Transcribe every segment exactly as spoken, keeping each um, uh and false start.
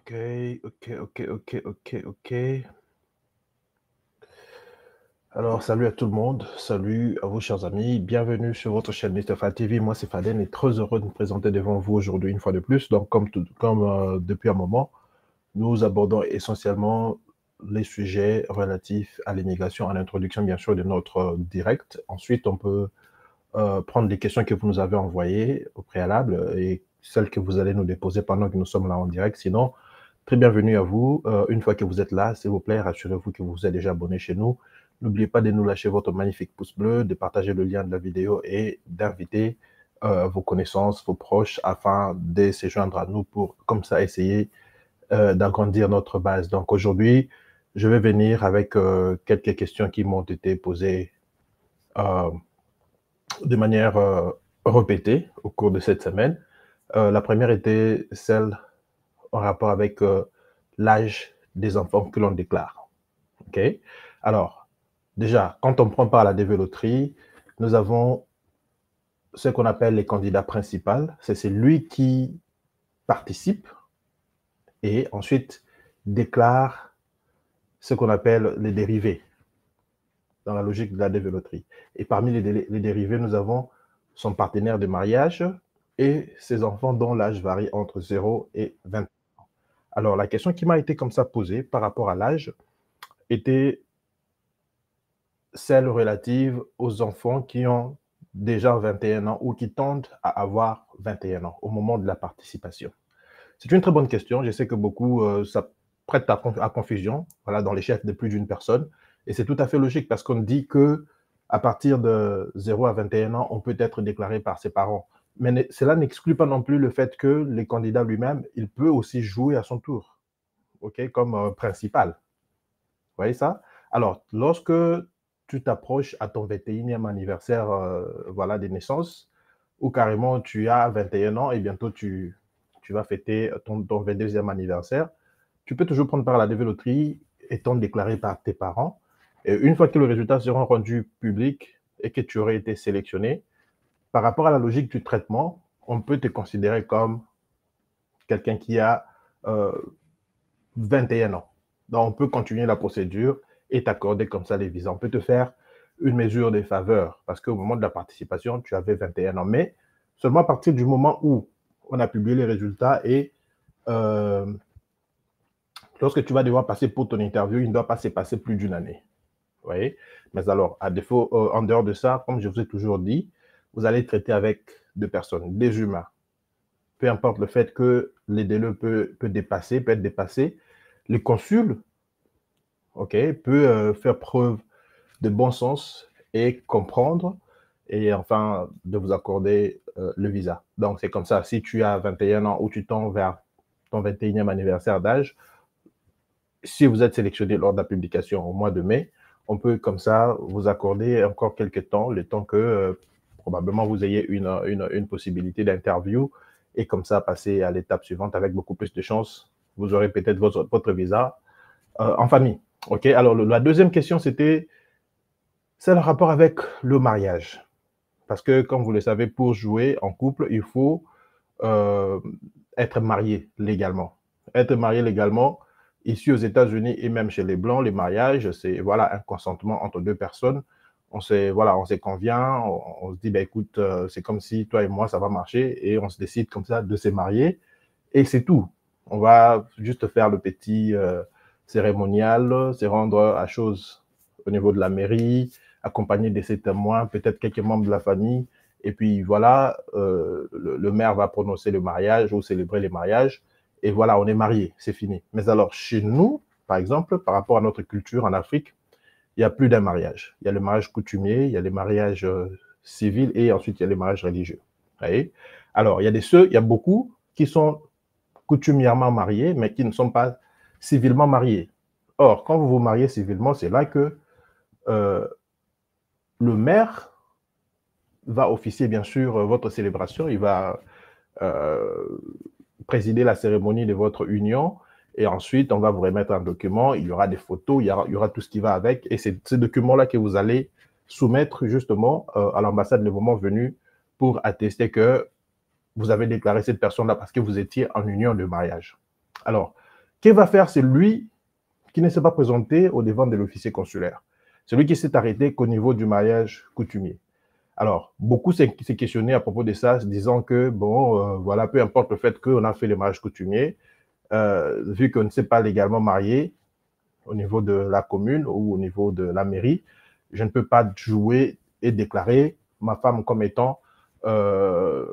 OK, OK, OK, OK, OK, OK. Alors, salut à tout le monde, salut à vous, chers amis, bienvenue sur votre chaîne Mister Fad T V. Moi, c'est Faden et très heureux de me présenter devant vous aujourd'hui une fois de plus. Donc, comme, tout- comme euh, depuis un moment, nous abordons essentiellement les sujets relatifs à l'immigration, à l'introduction, bien sûr, de notre euh, direct. Ensuite, on peut euh, prendre les questions que vous nous avez envoyées au préalable et celles que vous allez nous déposer pendant que nous sommes là en direct. Sinon, très bienvenue à vous. Euh, une fois que vous êtes là, s'il vous plaît, rassurez-vous que vous vous êtes déjà abonné chez nous. N'oubliez pas de nous lâcher votre magnifique pouce bleu, de partager le lien de la vidéo et d'inviter euh, vos connaissances, vos proches, afin de se joindre à nous pour, comme ça, essayer euh, d'agrandir notre base. Donc aujourd'hui, je vais venir avec euh, quelques questions qui m'ont été posées euh, de manière euh, répétée au cours de cette semaine. Euh, la première était celle en rapport avec euh, l'âge des enfants que l'on déclare. OK? Alors, déjà, quand on prend part à la dévéloterie, nous avons ce qu'on appelle les candidats principaux. C'est celui qui participe et ensuite déclare ce qu'on appelle les dérivés dans la logique de la dévéloterie. Et parmi les, dé- les dérivés, nous avons son partenaire de mariage et ses enfants dont l'âge varie entre zéro et vingt. Alors, la question qui m'a été comme ça posée par rapport à l'âge était celle relative aux enfants qui ont déjà vingt et un ans ou qui tendent à avoir vingt et un ans au moment de la participation. C'est une très bonne question. Je sais que beaucoup, euh, ça prête à, à confusion, voilà, dans les chefs de plus d'une personne. Et c'est tout à fait logique parce qu'on dit que à partir de zéro à vingt et un ans, on peut être déclaré par ses parents. Mais cela n'exclut pas non plus le fait que les candidats lui-même, il peut aussi jouer à son tour, ok, comme euh, principal. Vous voyez ça? Alors, lorsque tu t'approches à ton vingt et unième anniversaire euh, voilà, de naissance, ou carrément tu as vingt et un ans et bientôt tu, tu vas fêter ton, ton vingt-deuxième anniversaire, tu peux toujours prendre part à la dévéloterie étant déclaré par tes parents. Et une fois que le résultat sera rendu public et que tu aurais été sélectionné, par rapport à la logique du traitement, on peut te considérer comme quelqu'un qui a euh, vingt et un ans. Donc, on peut continuer la procédure et t'accorder comme ça les visas. On peut te faire une mesure de faveur parce qu'au moment de la participation, tu avais vingt et un ans. Mais seulement à partir du moment où on a publié les résultats et euh, lorsque tu vas devoir passer pour ton interview, il ne doit pas se passer plus d'une année. Vous voyez? Mais alors, à défaut, euh, en dehors de ça, comme je vous ai toujours dit, vous allez traiter avec deux personnes, des humains. Peu importe le fait que les délais peut, peut dépasser, peut être dépassé, les consuls, ok, peut euh, faire preuve de bon sens et comprendre et enfin de vous accorder euh, le visa. Donc c'est comme ça, si tu as vingt et un ans ou tu tends vers ton vingt et unième anniversaire d'âge, si vous êtes sélectionné lors de la publication au mois de mai, on peut comme ça vous accorder encore quelques temps, le temps que euh, probablement vous ayez une, une, une possibilité d'interview et comme ça passer à l'étape suivante avec beaucoup plus de chance. Vous aurez peut-être votre, votre visa euh, en famille. OK. Alors, le, la deuxième question, c'était c'est le rapport avec le mariage. Parce que, comme vous le savez, pour jouer en couple, il faut euh, être marié légalement. Être marié légalement, ici aux États-Unis et même chez les Blancs, les mariages, c'est voilà, un consentement entre deux personnes. On se, voilà, on se convient, on, on se dit, bah, écoute, euh, c'est comme si toi et moi, ça va marcher, et on se décide comme ça de se marier, et c'est tout. On va juste faire le petit euh, cérémonial, se rendre à chose au niveau de la mairie, accompagné de ses témoins, peut-être quelques membres de la famille, et puis voilà, euh, le, le maire va prononcer le mariage ou célébrer le mariage. Et voilà, on est marié, c'est fini. Mais alors, chez nous, par exemple, par rapport à notre culture en Afrique, il y a plus d'un mariage. Il y a le mariage coutumier, il y a les mariages euh, civils et ensuite il y a les mariages religieux. Vous voyez? Alors, il y a des ceux, il y a beaucoup qui sont coutumièrement mariés, mais qui ne sont pas civilement mariés. Or, quand vous vous mariez civilement, c'est là que euh, le maire va officier, bien sûr, votre célébration. Il va euh, présider la cérémonie de votre union. Et ensuite, on va vous remettre un document. Il y aura des photos, il y aura, il y aura tout ce qui va avec. Et c'est ce document-là que vous allez soumettre justement euh, à l'ambassade le moment venu pour attester que vous avez déclaré cette personne-là parce que vous étiez en union de mariage. Alors, Que va faire celui qui ne s'est pas présenté au devant de l'officier consulaire? Celui qui s'est arrêté qu'au niveau du mariage coutumier. Alors, beaucoup s'est questionné à propos de ça, disant que, bon, euh, voilà, peu importe le fait qu'on a fait le mariage coutumier, euh, vu qu'on ne s'est pas légalement marié au niveau de la commune ou au niveau de la mairie, je ne peux pas jouer et déclarer ma femme comme étant euh,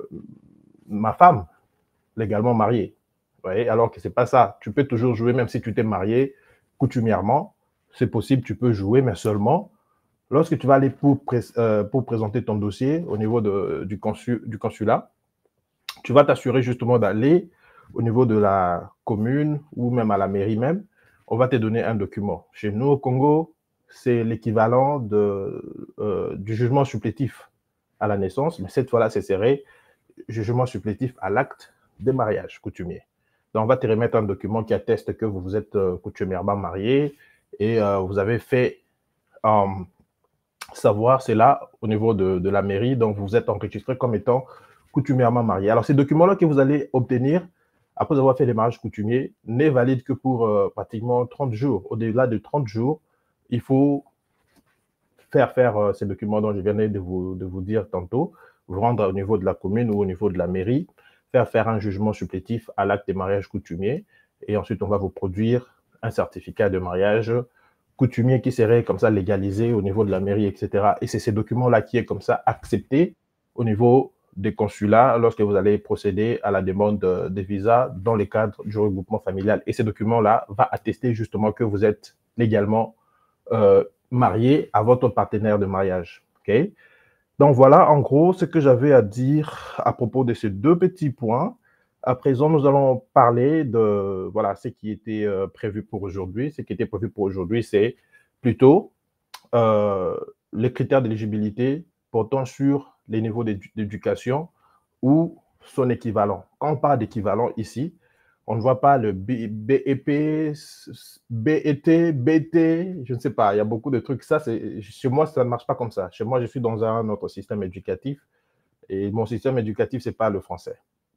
ma femme légalement mariée. Vous voyez, alors que ce n'est pas ça. Tu peux toujours jouer, même si tu t'es marié coutumièrement, c'est possible, tu peux jouer, mais seulement lorsque tu vas aller pour, pré euh, pour présenter ton dossier au niveau de, du, consul, du consulat, tu vas t'assurer justement d'aller au niveau de la commune ou même à la mairie même. On va te donner un document. Chez nous au Congo, c'est l'équivalent euh, du jugement supplétif à la naissance, mais cette fois-là, c'est serré, jugement supplétif à l'acte de mariage coutumier. Donc, on va te remettre un document qui atteste que vous vous êtes euh, coutumièrement marié et euh, vous avez fait euh, savoir cela au niveau de, de la mairie, donc vous êtes enregistré comme étant coutumièrement marié. Alors, ces documents-là que vous allez obtenir après avoir fait les mariages coutumiers n'est valide que pour euh, pratiquement trente jours. Au-delà de trente jours, il faut faire faire euh, ces documents dont je viens de vous, de vous dire tantôt, vous rendre au niveau de la commune ou au niveau de la mairie, faire faire un jugement supplétif à l'acte des mariages coutumiers, et ensuite on va vous produire un certificat de mariage coutumier qui serait comme ça légalisé au niveau de la mairie, et cetera. Et c'est ces documents-là qui est comme ça accepté au niveau des consulats lorsque vous allez procéder à la demande de, de visa dans le cadre du regroupement familial. Et ces documents-là vont attester justement que vous êtes légalement euh, marié à votre partenaire de mariage. Okay? Donc voilà, en gros, ce que j'avais à dire à propos de ces deux petits points. À présent, nous allons parler de voilà, ce qui était euh, prévu pour aujourd'hui. Ce qui était prévu pour aujourd'hui, c'est plutôt euh, les critères d'éligibilité portant sur les niveaux d'éducation ou son équivalent. Quand on parle d'équivalent ici, on ne voit pas le B E P, B E T, B T, je ne sais pas, il y a beaucoup de trucs. Ça, chez moi, ça ne marche pas comme ça. Chez moi, je suis dans un autre système éducatif et mon système éducatif, ce n'est pas le français.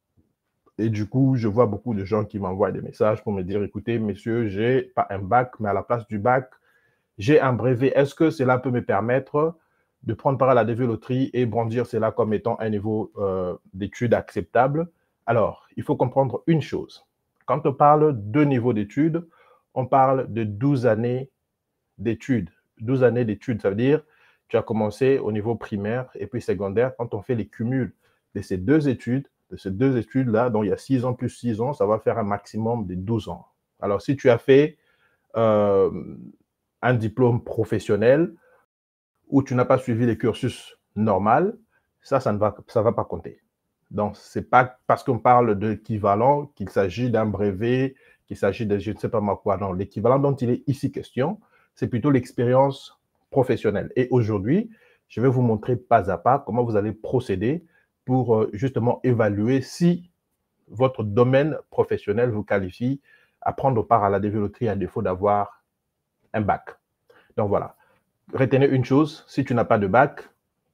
Et du coup, je vois beaucoup de gens qui m'envoient des messages pour me dire, écoutez, monsieur, j'ai pas un bac, mais à la place du bac, j'ai un brevet. Est-ce que cela peut me permettre de prendre part à la dévéloterie et brandir cela comme étant un niveau euh, d'études acceptable? Alors, il faut comprendre une chose. Quand on parle de niveau d'études, on parle de douze années d'études. douze années d'études, ça veut dire tu as commencé au niveau primaire et puis secondaire. Quand on fait les cumuls de ces deux études, de ces deux études-là, donc il y a six ans plus six ans, ça va faire un maximum de douze ans. Alors, si tu as fait euh, un diplôme professionnel où tu n'as pas suivi les cursus normal, ça, ça ne va, ça va pas compter. Donc, ce n'est pas parce qu'on parle d'équivalent qu'il s'agit d'un brevet, qu'il s'agit de je ne sais pas moi quoi. Non, l'équivalent dont il est ici question, c'est plutôt l'expérience professionnelle. Et aujourd'hui, je vais vous montrer pas à pas comment vous allez procéder pour euh, justement évaluer si votre domaine professionnel vous qualifie à prendre part à la dévéloterie à défaut d'avoir un bac. Donc voilà, retenez une chose, si tu n'as pas de bac,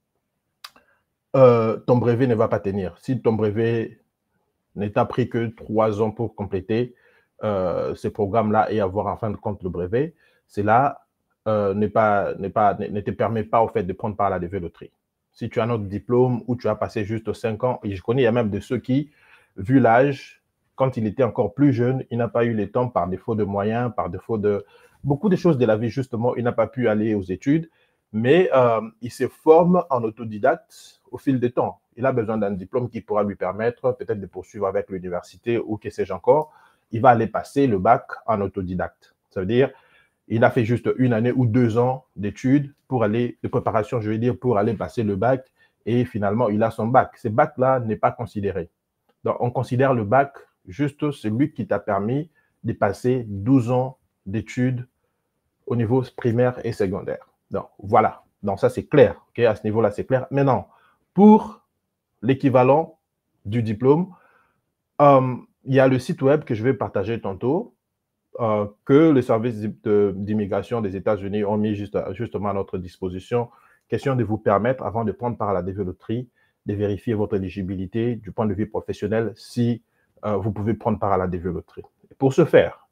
euh, ton brevet ne va pas tenir. Si ton brevet n'est pris que trois ans pour compléter euh, ces programmes-là et avoir en fin de compte le brevet, cela euh, n'est pas, n'est pas, ne te permet pas au fait de prendre part à la dévéloterie. Si tu as un autre diplôme où tu as passé juste cinq ans, et je connais, il y a même de ceux qui, vu l'âge, quand il était encore plus jeune, il n'a pas eu le temps par défaut de moyens, par défaut de beaucoup de choses de la vie, justement, il n'a pas pu aller aux études, mais euh, il se forme en autodidacte au fil du temps. Il a besoin d'un diplôme qui pourra lui permettre peut-être de poursuivre avec l'université ou que sais-je encore. Il va aller passer le bac en autodidacte. Ça veut dire il a fait juste une année ou deux ans d'études pour aller, de préparation, je veux dire, pour aller passer le bac et finalement, il a son bac. Ce bac-là n'est pas considéré. Donc, on considère le bac juste celui qui t'a permis de passer douze ans d'études au niveau primaire et secondaire. Donc, voilà. Donc, ça, c'est clair. Okay? À ce niveau-là, c'est clair. Maintenant, pour l'équivalent du diplôme, euh, il y a le site web que je vais partager tantôt, euh, que les services d'immigration des États-Unis ont mis juste, justement à notre disposition. Question de vous permettre, avant de prendre part à la dévéloterie, de vérifier votre éligibilité du point de vue professionnel si euh, vous pouvez prendre part à la dévéloterie. Pour ce faire,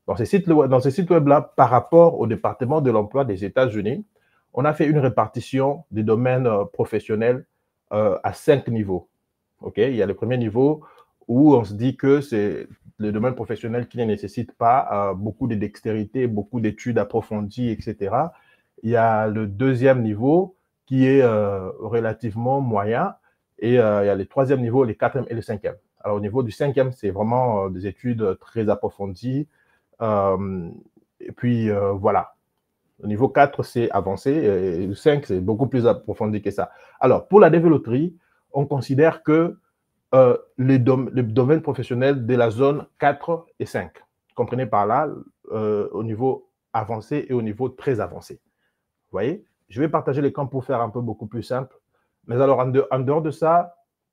Dans ces sites, dans ces sites web-là, par rapport au département de l'emploi des États-Unis, on a fait une répartition des domaines euh, professionnels euh, à cinq niveaux. Okay? Il y a le premier niveau où on se dit que c'est le domaine professionnel qui ne nécessite pas euh, beaucoup de dextérité, beaucoup d'études approfondies, et cetera. Il y a le deuxième niveau qui est euh, relativement moyen et euh, il y a le troisième niveau, le quatrième et le cinquième. Alors au niveau du cinquième, c'est vraiment euh, des études très approfondies. Euh, et puis euh, voilà. Le niveau quatre, c'est avancé. Et le cinq, c'est beaucoup plus approfondi que ça. Alors, pour la développerie, on considère que euh, les, dom les domaines professionnels de la zone quatre et cinq, comprenez par là, euh, au niveau avancé et au niveau très avancé. Vous voyez? Je vais partager l'écran pour faire un peu beaucoup plus simple. Mais alors, en, de, en dehors de ça,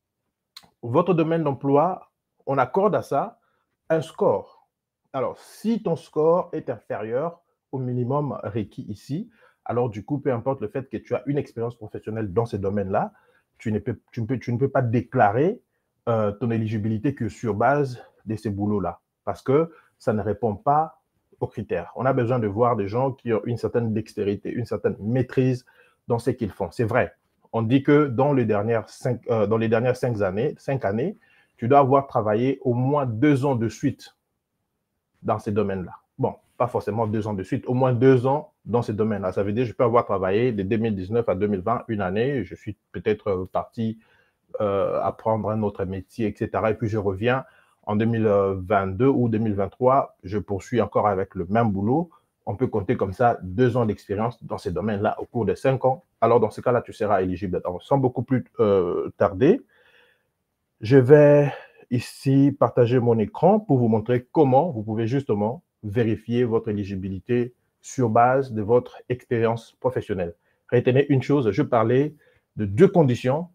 votre domaine d'emploi, on accorde à ça un score. Alors, si ton score est inférieur au minimum requis ici, alors du coup, peu importe le fait que tu as une expérience professionnelle dans ce domaine-là, tu, ne peux, tu, ne peux, tu ne peux pas déclarer euh, ton éligibilité que sur base de ces boulots-là, parce que ça ne répond pas aux critères. On a besoin de voir des gens qui ont une certaine dextérité, une certaine maîtrise dans ce qu'ils font. C'est vrai. On dit que dans les dernières cinq, euh, dans les dernières cinq années, cinq années, tu dois avoir travaillé au moins deux ans de suite dans ces domaines-là. Bon, pas forcément deux ans de suite, au moins deux ans dans ces domaines-là. Ça veut dire que je peux avoir travaillé de deux mille dix-neuf à deux mille vingt, une année, je suis peut-être parti euh, apprendre un autre métier, et cetera. Et puis je reviens en deux mille vingt-deux ou deux mille vingt-trois, je poursuis encore avec le même boulot. On peut compter comme ça deux ans d'expérience dans ces domaines-là au cours de cinq ans. Alors, dans ce cas-là, tu seras éligible. Alors, sans beaucoup plus euh, tarder, je vais ici partager mon écran pour vous montrer comment vous pouvez justement vérifier votre éligibilité sur base de votre expérience professionnelle. Retenez une chose, je parlais de deux conditions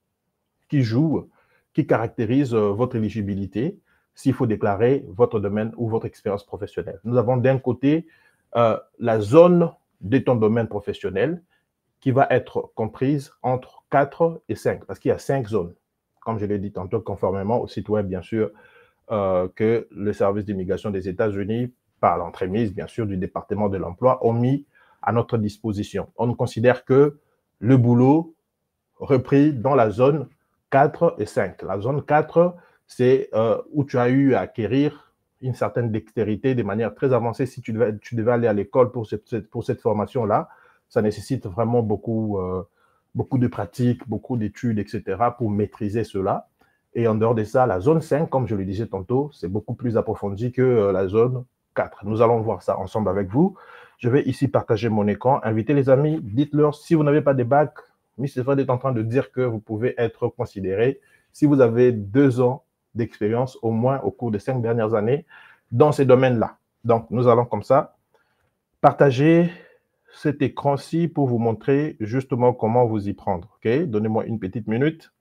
qui jouent, qui caractérisent votre éligibilité s'il faut déclarer votre domaine ou votre expérience professionnelle. Nous avons d'un côté euh, la zone de ton domaine professionnel qui va être comprise entre quatre et cinq, parce qu'il y a cinq zones, comme je l'ai dit tantôt, conformément au site web, bien sûr, euh, que le service d'immigration des États-Unis, par l'entremise, bien sûr, du département de l'emploi, ont mis à notre disposition. On considère que le boulot repris dans la zone quatre et cinq. La zone quatre, c'est euh, où tu as eu à acquérir une certaine dextérité de manière très avancée. Si tu devais, tu devais aller à l'école pour cette, pour cette formation-là, ça nécessite vraiment beaucoup, euh, beaucoup de pratiques, beaucoup d'études, et cetera pour maîtriser cela. Et en dehors de ça, la zone cinq, comme je le disais tantôt, c'est beaucoup plus approfondi que euh, la zone quatre. Nous allons voir ça ensemble avec vous. Je vais ici partager mon écran. Invitez les amis, dites-leur si vous n'avez pas de bac, mister Fred est en train de dire que vous pouvez être considéré si vous avez deux ans d'expérience au moins au cours des cinq dernières années dans ces domaines-là. Donc, nous allons comme ça partager cet écran-ci pour vous montrer justement comment vous y prendre. OK? Donnez-moi une petite minute.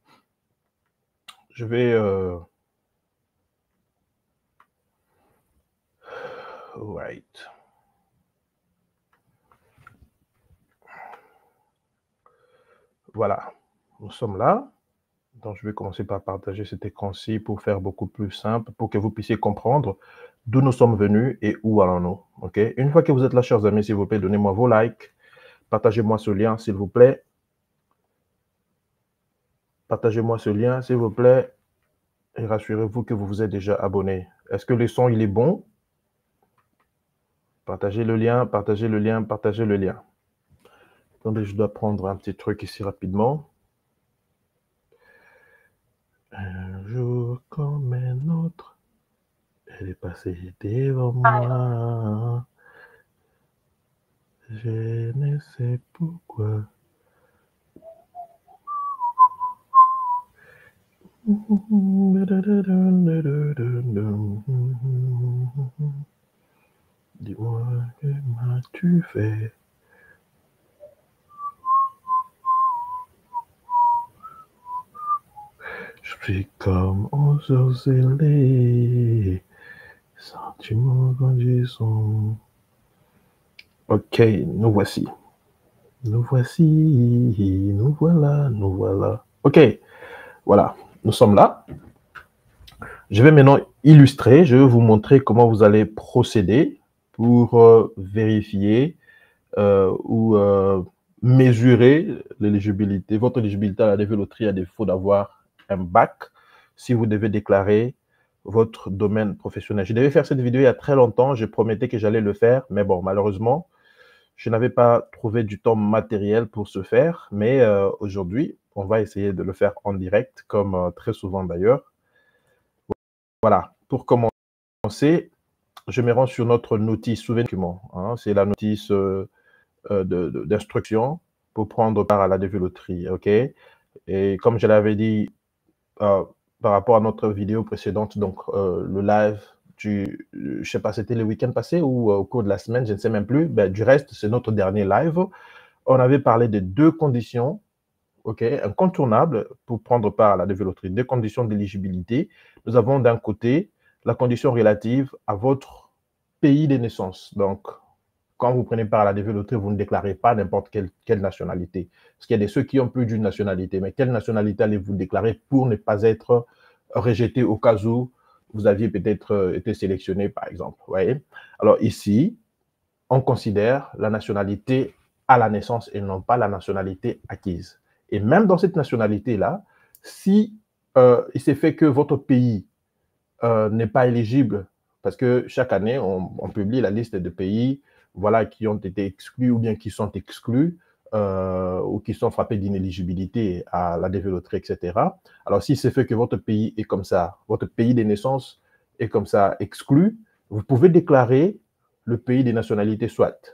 Je vais... Euh... Right. Voilà. Nous sommes là. Donc, je vais commencer par partager cet écran-ci pour faire beaucoup plus simple, pour que vous puissiez comprendre d'où nous sommes venus et où allons-nous. OK? Une fois que vous êtes là, chers amis, s'il vous plaît, donnez-moi vos likes. Partagez-moi ce lien, s'il vous plaît. Partagez-moi ce lien, s'il vous plaît. Et rassurez-vous que vous vous êtes déjà abonné. Est-ce que le son, il est bon? Partagez le lien, partagez le lien, partagez le lien. Attendez, je dois prendre un petit truc ici rapidement. Un jour comme un autre, elle est passée devant moi. Je ne sais pourquoi. Dis-moi, que m'as-tu fait? Je suis comme aux zélés, sentiments grandissants. Ok, nous voici. Nous voici, nous voilà, nous voilà. Ok, voilà, nous sommes là. Je vais maintenant illustrer, je vais vous montrer comment vous allez procéder pour euh, vérifier euh, ou euh, mesurer l'éligibilité, votre éligibilité à la dévéloterie à défaut d'avoir un bac, si vous devez déclarer votre domaine professionnel. Je devais faire cette vidéo il y a très longtemps, je promettais que j'allais le faire, mais bon, malheureusement, je n'avais pas trouvé du temps matériel pour ce faire, mais euh, aujourd'hui, on va essayer de le faire en direct, comme euh, très souvent d'ailleurs. Voilà, pour commencer, je me rends sur notre notice souvenez-vous, hein, c'est la notice euh, euh, d'instruction pour prendre part à la dévéloterie, ok? Et comme je l'avais dit euh, par rapport à notre vidéo précédente, donc euh, le live du, je ne sais pas, c'était le week-end passé ou euh, au cours de la semaine, je ne sais même plus, ben, du reste, c'est notre dernier live. On avait parlé de deux conditions, ok, incontournables pour prendre part à la dévéloterie, deux conditions d'éligibilité. Nous avons d'un côté la condition relative à votre pays de naissance. Donc, quand vous prenez part à la dévéloterie, vous ne déclarez pas n'importe quelle, quelle nationalité. Parce qu'il y a des ceux qui ont plus d'une nationalité. Mais quelle nationalité allez-vous déclarer pour ne pas être rejeté au cas où vous aviez peut-être été sélectionné, par exemple. Vous voyez? Alors ici, on considère la nationalité à la naissance et non pas la nationalité acquise. Et même dans cette nationalité-là, si euh, il s'est fait que votre pays euh, n'est pas éligible, parce que chaque année, on, on publie la liste de pays voilà, qui ont été exclus ou bien qui sont exclus euh, ou qui sont frappés d'inéligibilité à la dévéloterie, et cetera. Alors, si c'est fait que votre pays est comme ça, votre pays de naissance est comme ça exclu, vous pouvez déclarer le pays des nationalités, soit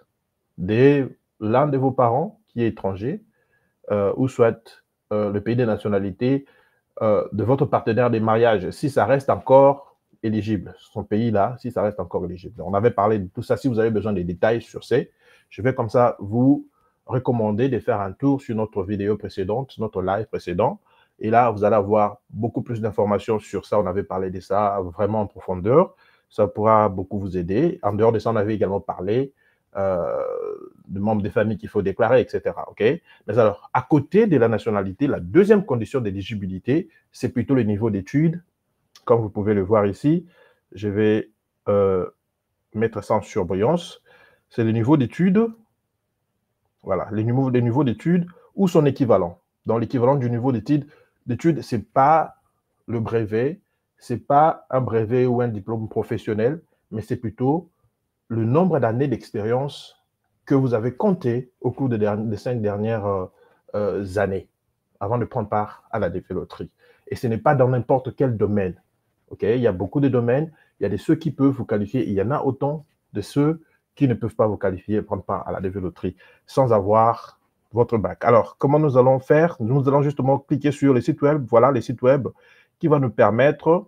de l'un de vos parents qui est étranger, euh, ou soit euh, le pays des nationalités euh, de votre partenaire de mariage, si ça reste encore éligible, son pays-là, si ça reste encore éligible. On avait parlé de tout ça. Si vous avez besoin des détails sur ces, je vais comme ça vous recommander de faire un tour sur notre vidéo précédente, notre live précédent. Et là, vous allez avoir beaucoup plus d'informations sur ça. On avait parlé de ça vraiment en profondeur. Ça pourra beaucoup vous aider. En dehors de ça, on avait également parlé euh, de membres des familles qu'il faut déclarer, et cetera. Okay? Mais alors, à côté de la nationalité, la deuxième condition d'éligibilité, c'est plutôt le niveau d'études. Comme vous pouvez le voir ici, je vais euh, mettre ça en surbrillance. C'est le niveau d'études, voilà, le niveau, le niveau d'études ou son équivalent. Donc, l'équivalent du niveau d'études, d'études, ce n'est pas le brevet, ce n'est pas un brevet ou un diplôme professionnel, mais c'est plutôt le nombre d'années d'expérience que vous avez compté au cours des, dernières, des cinq dernières euh, euh, années avant de prendre part à la dévéloterie. Et ce n'est pas dans n'importe quel domaine. Okay? Il y a beaucoup de domaines, il y a de ceux qui peuvent vous qualifier, il y en a autant de ceux qui ne peuvent pas vous qualifier et prendre part à la dévéloterie sans avoir votre bac. Alors, comment nous allons faire? Nous allons justement cliquer sur les sites web. Voilà les sites web qui vont nous permettre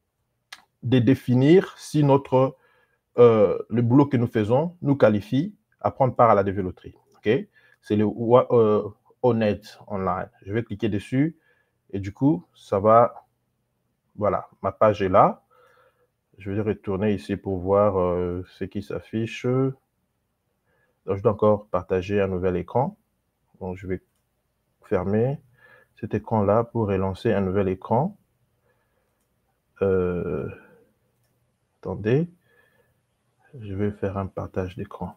de définir si notre Euh, le boulot que nous faisons nous qualifie à prendre part à la dévéloterie. Okay? C'est le euh, Honnête Online. Je vais cliquer dessus et du coup, ça va... Voilà, ma page est là. Je vais retourner ici pour voir euh, ce qui s'affiche. Donc, je dois encore partager un nouvel écran. Donc, je vais fermer cet écran-là pour relancer un nouvel écran. Euh, attendez. Je vais faire un partage d'écran.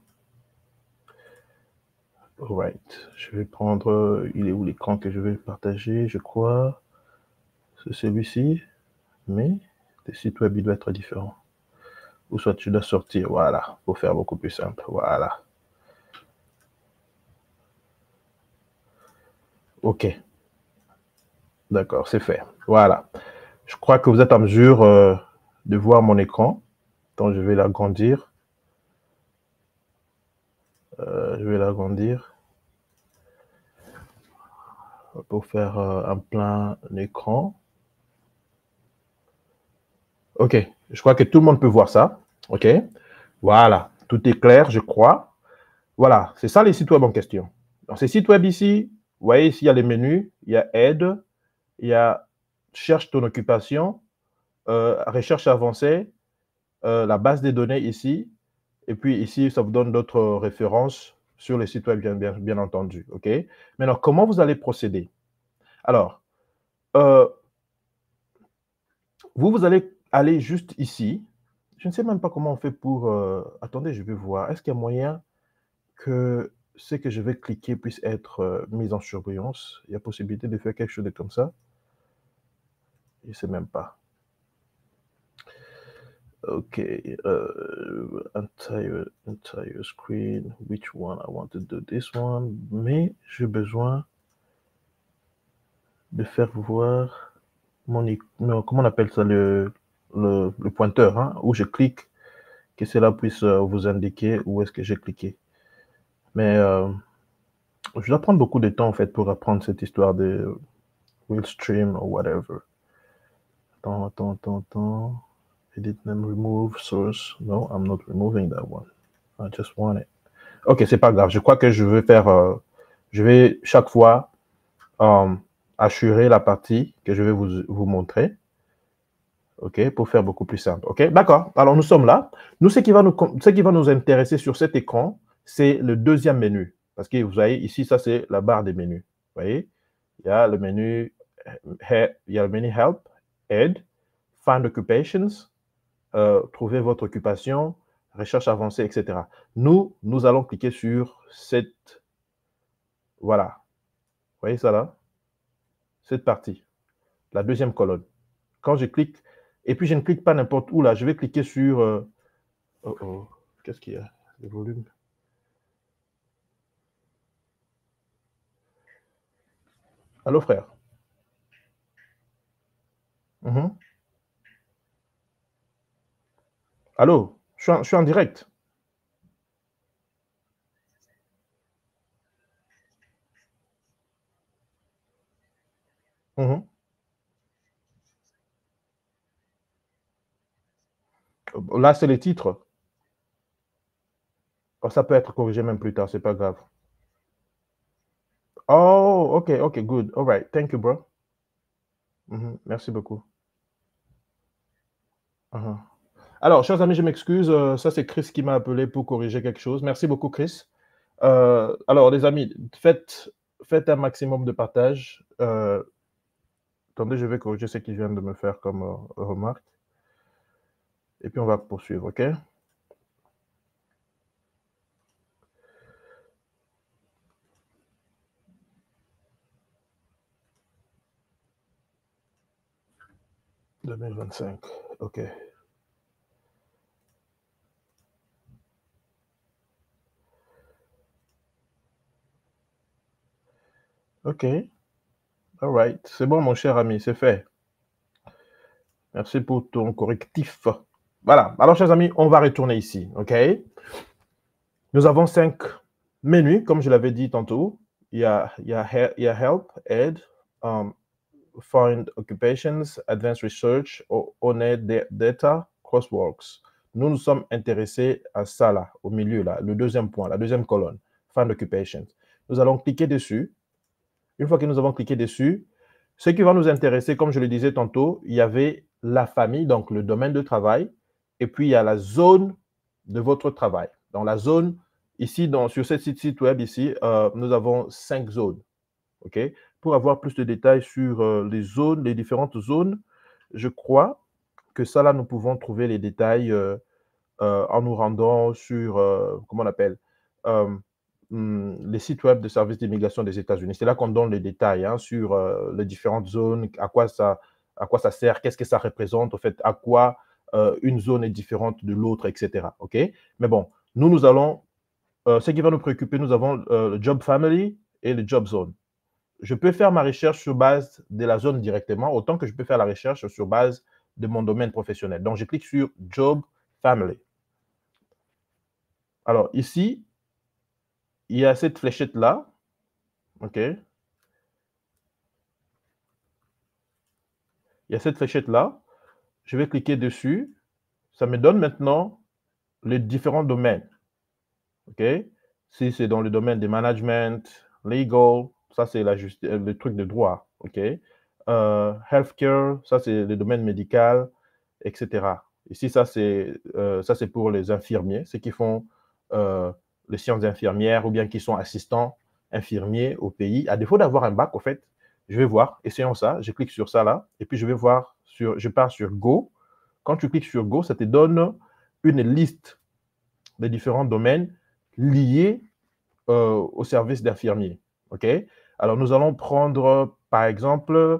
Right. Je vais prendre, il est où l'écran que je vais partager, je crois, c'est celui-ci, mais le site web, il doit être différent. Ou soit tu dois sortir, voilà, pour faire beaucoup plus simple, voilà. Ok. D'accord, c'est fait. Voilà. Je crois que vous êtes en mesure euh, de voir mon écran. Donc, je vais l'agrandir. Euh, je vais l'agrandir pour faire euh, un plein écran. Ok, je crois que tout le monde peut voir ça. Ok, voilà, tout est clair, je crois. Voilà, c'est ça les sites web en question. Dans ces sites web ici, vous voyez ici, il y a les menus, il y a aide, il y a cherche ton occupation, euh, recherche avancée, euh, la base des données ici, et puis ici, ça vous donne d'autres références sur les sites web, bien, bien, bien entendu. Ok. Maintenant, comment vous allez procéder? Alors, euh, vous, vous allez aller juste ici. Je ne sais même pas comment on fait pour... euh, Attendez, je vais voir. Est-ce qu'il y a moyen que ce que je vais cliquer puisse être euh, mis en surbrillance? Il y a possibilité de faire quelque chose de comme ça? Je ne sais même pas. OK. Uh, entire, entire screen. Which one? I want to do this one. Mais j'ai besoin de faire voir mon, non, comment on appelle ça, le, le, le pointeur, hein, où je clique, que cela puisse euh, vous indiquer où est-ce que j'ai cliqué. Mais euh, je dois prendre beaucoup de temps en fait pour apprendre cette histoire de Willstream ou whatever. Attends, attends, attends, attends. Edit name, remove source. No, I'm not removing that one. I just want it. Ok, c'est pas grave. Je crois que je vais faire, euh, je vais chaque fois euh, assurer la partie que je vais vous, vous montrer. Ok, pour faire beaucoup plus simple. Ok, d'accord. Alors nous sommes là. Nous, ce qui va nous, ce qui va nous intéresser sur cet écran, c'est le deuxième menu. Parce que vous voyez, ici, ça, c'est la barre des menus. Vous voyez, il y a le menu, il y a le menu Help, Aide, Find Occupations, euh, trouver votre occupation, recherche avancée, et cetera. Nous, nous allons cliquer sur cette, voilà. Vous voyez ça là? Cette partie, la deuxième colonne. Quand je clique, et puis je ne clique pas n'importe où là, je vais cliquer sur... Euh, oh oh, qu'est-ce qu'il y a? Le volume. Allô, frère? Mm-hmm. Allô? Je suis, en, je suis en direct. Mm-hmm. Là, c'est le titre. Oh, ça peut être corrigé même plus tard, c'est pas grave. Oh, ok, ok, good. All right. Thank you, bro. Mm-hmm. Merci beaucoup. Uh-huh. Alors, chers amis, je m'excuse. Euh, ça, c'est Chris qui m'a appelé pour corriger quelque chose. Merci beaucoup, Chris. Euh, alors, les amis, faites, faites un maximum de partage. Euh, attendez, je vais corriger ce qu'il vient de me faire comme euh, remarque. Et puis, on va poursuivre, OK? deux mille vingt-cinq, OK. OK. All right. C'est bon, mon cher ami, c'est fait. Merci pour ton correctif. Voilà. Alors, chers amis, on va retourner ici, OK? Nous avons cinq menus, comme je l'avais dit tantôt. Il y a, il y a, il y a Help, Aide, um, Find Occupations, Advanced Research, On Aid Data, Crossworks. Nous nous sommes intéressés à ça là, au milieu là, le deuxième point, la deuxième colonne, Find Occupations. Nous allons cliquer dessus. Une fois que nous avons cliqué dessus, ce qui va nous intéresser, comme je le disais tantôt, il y avait la famille, donc le domaine de travail, et puis il y a la zone de votre travail. Dans la zone, ici, dans, sur ce site, site web, ici, euh, nous avons cinq zones. Okay? Pour avoir plus de détails sur euh, les zones, les différentes zones, je crois que ça, là, nous pouvons trouver les détails euh, euh, en nous rendant sur, euh, comment on appelle, euh, les sites web de services d'immigration des États-Unis. C'est là qu'on donne les détails hein, sur euh, les différentes zones, à quoi ça, à quoi ça sert, qu'est-ce que ça représente, en fait, à quoi euh, une zone est différente de l'autre, et cetera. OK? Mais bon, nous, nous allons, euh, ce qui va nous préoccuper, nous avons euh, le Job Family et le Job Zone. Je peux faire ma recherche sur base de la zone directement, autant que je peux faire la recherche sur base de mon domaine professionnel. Donc, je clique sur Job Family. Alors, ici, il y a cette fléchette-là. OK? Il y a cette fléchette-là. Je vais cliquer dessus. Ça me donne maintenant les différents domaines. OK? Si c'est dans le domaine de management, legal, ça c'est le truc de droit. OK? Euh, healthcare, ça c'est le domaine médical, et cetera. Ici, ça c'est euh, pour les infirmiers, ceux qui font euh, les sciences infirmières ou bien qui sont assistants infirmiers au pays. À défaut d'avoir un bac, au fait, je vais voir, essayons ça, je clique sur ça là, et puis je vais voir, sur, je pars sur Go, Quand tu cliques sur Go, ça te donne une liste des différents domaines liés euh, au service d'infirmier. OK? Alors, nous allons prendre, par exemple,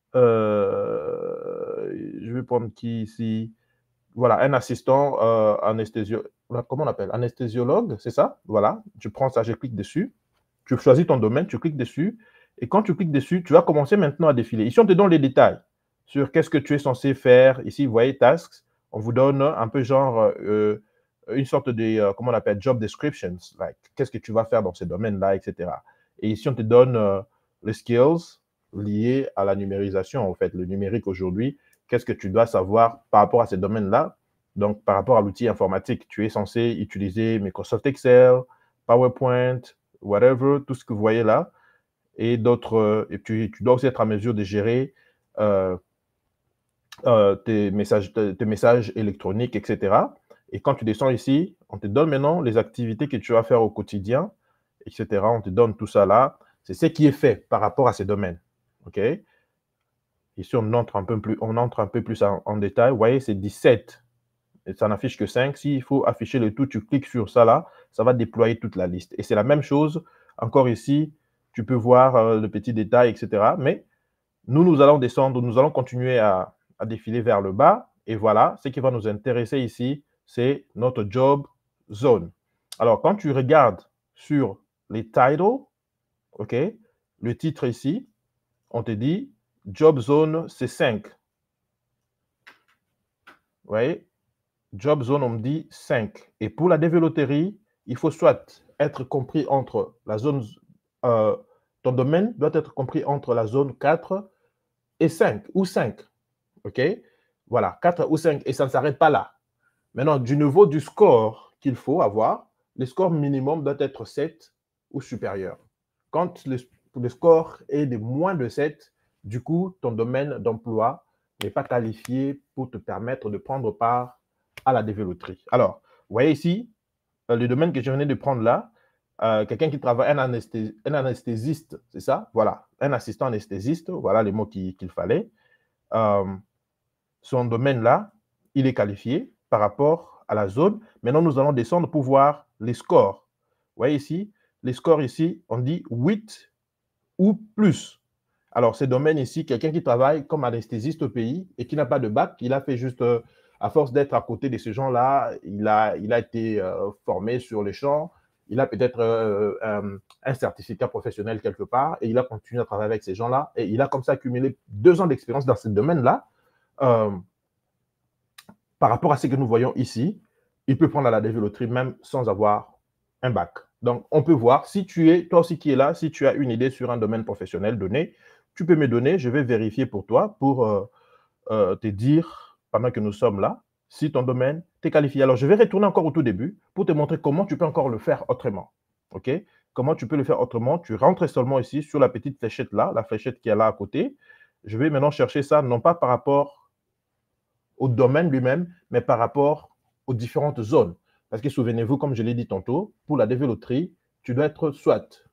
euh, je vais prendre qui ici? Voilà, un assistant euh, anesthésio... Comment on appelle? Anesthésiologue, c'est ça? Voilà, tu prends ça, je clique dessus. Tu choisis ton domaine, tu cliques dessus. Et quand tu cliques dessus, tu vas commencer maintenant à défiler. Ici, on te donne les détails sur qu'est-ce que tu es censé faire. Ici, vous voyez, tasks. On vous donne un peu genre euh, une sorte de, euh, comment on appelle, job descriptions. Like, qu'est-ce que tu vas faire dans ce domaine-là, et cetera. Et ici, on te donne euh, les skills liés à la numérisation, en fait, le numérique aujourd'hui. Qu'est-ce que tu dois savoir par rapport à ce domaine-là? Donc, par rapport à l'outil informatique, tu es censé utiliser Microsoft Excel, PowerPoint, whatever, tout ce que vous voyez là. Et d'autres, et tu, tu dois aussi être à mesure de gérer euh, euh, tes, messages, tes, tes messages électroniques, et cetera. Et quand tu descends ici, on te donne maintenant les activités que tu vas faire au quotidien, et cetera. On te donne tout ça là. C'est ce qui est fait par rapport à ces domaines. OK? Ici, on entre un peu plus, on entre un peu plus en, en détail. Vous voyez, c'est dix-sept. Et ça n'affiche que cinq. S'il faut afficher le tout, tu cliques sur ça là, ça va déployer toute la liste. Et c'est la même chose. Encore ici, tu peux voir euh, le petit détail, et cetera. Mais nous, nous allons descendre, nous allons continuer à, à défiler vers le bas. Et voilà, ce qui va nous intéresser ici, c'est notre job zone. Alors, quand tu regardes sur les titles, OK, le titre ici, on te dit job zone, c'est cinq. Vous voyez? Job zone, on me dit cinq. Et pour la développerie, il faut soit être compris entre la zone, euh, ton domaine doit être compris entre la zone quatre et cinq, ou cinq. OK? Voilà, quatre ou cinq, et ça ne s'arrête pas là. Maintenant, du niveau du score qu'il faut avoir, le score minimum doit être sept ou supérieur. Quand le, le score est de moins de sept, du coup, ton domaine d'emploi n'est pas qualifié pour te permettre de prendre part à la développerie. Alors, vous voyez ici, euh, le domaine que je venais de prendre là, euh, quelqu'un qui travaille, un, anesthés, un anesthésiste, c'est ça? Voilà, un assistant anesthésiste, voilà les mots qu'il qu'il fallait. Euh, son domaine là, il est qualifié par rapport à la zone. Maintenant, nous allons descendre pour voir les scores. Vous voyez ici, les scores ici, on dit huit ou plus. Alors, ce domaine ici, quelqu'un qui travaille comme anesthésiste au pays et qui n'a pas de bac, il a fait juste, euh, à force d'être à côté de ces gens-là, il a, il a été euh, formé sur les champs, il a peut-être euh, un, un certificat professionnel quelque part et il a continué à travailler avec ces gens-là et il a comme ça accumulé deux ans d'expérience dans ce domaine-là. Euh, par rapport à ce que nous voyons ici, il peut prendre à la développerie même sans avoir un bac. Donc, on peut voir, si tu es, toi aussi qui es là, si tu as une idée sur un domaine professionnel donné, tu peux me donner, je vais vérifier pour toi, pour euh, euh, te dire, pendant que nous sommes là, si ton domaine t'est qualifié. Alors, je vais retourner encore au tout début pour te montrer comment tu peux encore le faire autrement. OK? Comment tu peux le faire autrement? Tu rentres seulement ici sur la petite fléchette là, la fléchette qui est là à côté. Je vais maintenant chercher ça, non pas par rapport au domaine lui-même, mais par rapport aux différentes zones. Parce que souvenez-vous, comme je l'ai dit tantôt, pour la développerie, tu dois être soit,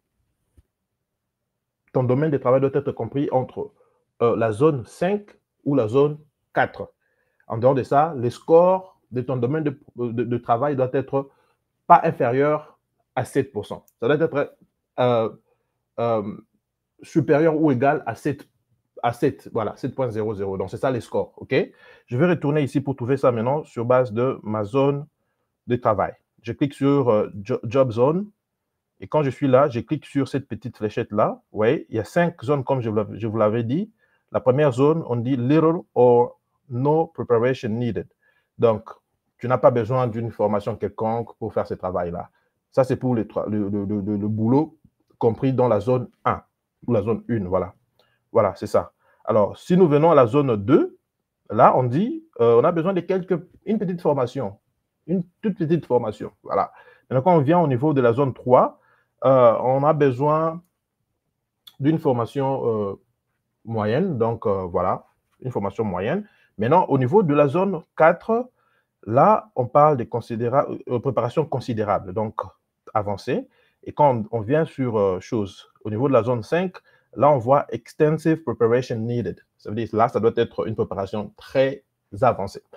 ton domaine de travail doit être compris entre euh, la zone cinq ou la zone quatre. En dehors de ça, le score de ton domaine de, de, de travail doit être pas inférieur à sept pour cent. Ça doit être euh, euh, supérieur ou égal à sept, à sept, voilà, sept virgule zéro zéro. Donc, c'est ça les scores, OK? Je vais retourner ici pour trouver ça maintenant sur base de ma zone de travail. Je clique sur euh, Job Zone. Et quand je suis là, je clique sur cette petite fléchette-là. Vous voyez, il y a cinq zones, comme je vous l'avais dit. La première zone, on dit little or no preparation needed. Donc, tu n'as pas besoin d'une formation quelconque pour faire ce travail-là. Ça, c'est pour le, le, le, le, le boulot compris dans la zone un ou la zone un. Voilà, voilà, c'est ça. Alors, si nous venons à la zone deux, là, on dit euh, on a besoin de quelques, une petite formation. Une toute petite formation. Voilà. Maintenant, quand on vient au niveau de la zone trois, euh, on a besoin d'une formation euh, moyenne. Donc, euh, voilà, une formation moyenne. Maintenant, au niveau de la zone quatre, là, on parle de considéra euh, préparation considérable, donc avancée. Et quand on, on vient sur euh, chose, au niveau de la zone cinq, là, on voit extensive preparation needed. Ça veut dire là, ça doit être une préparation très avancée.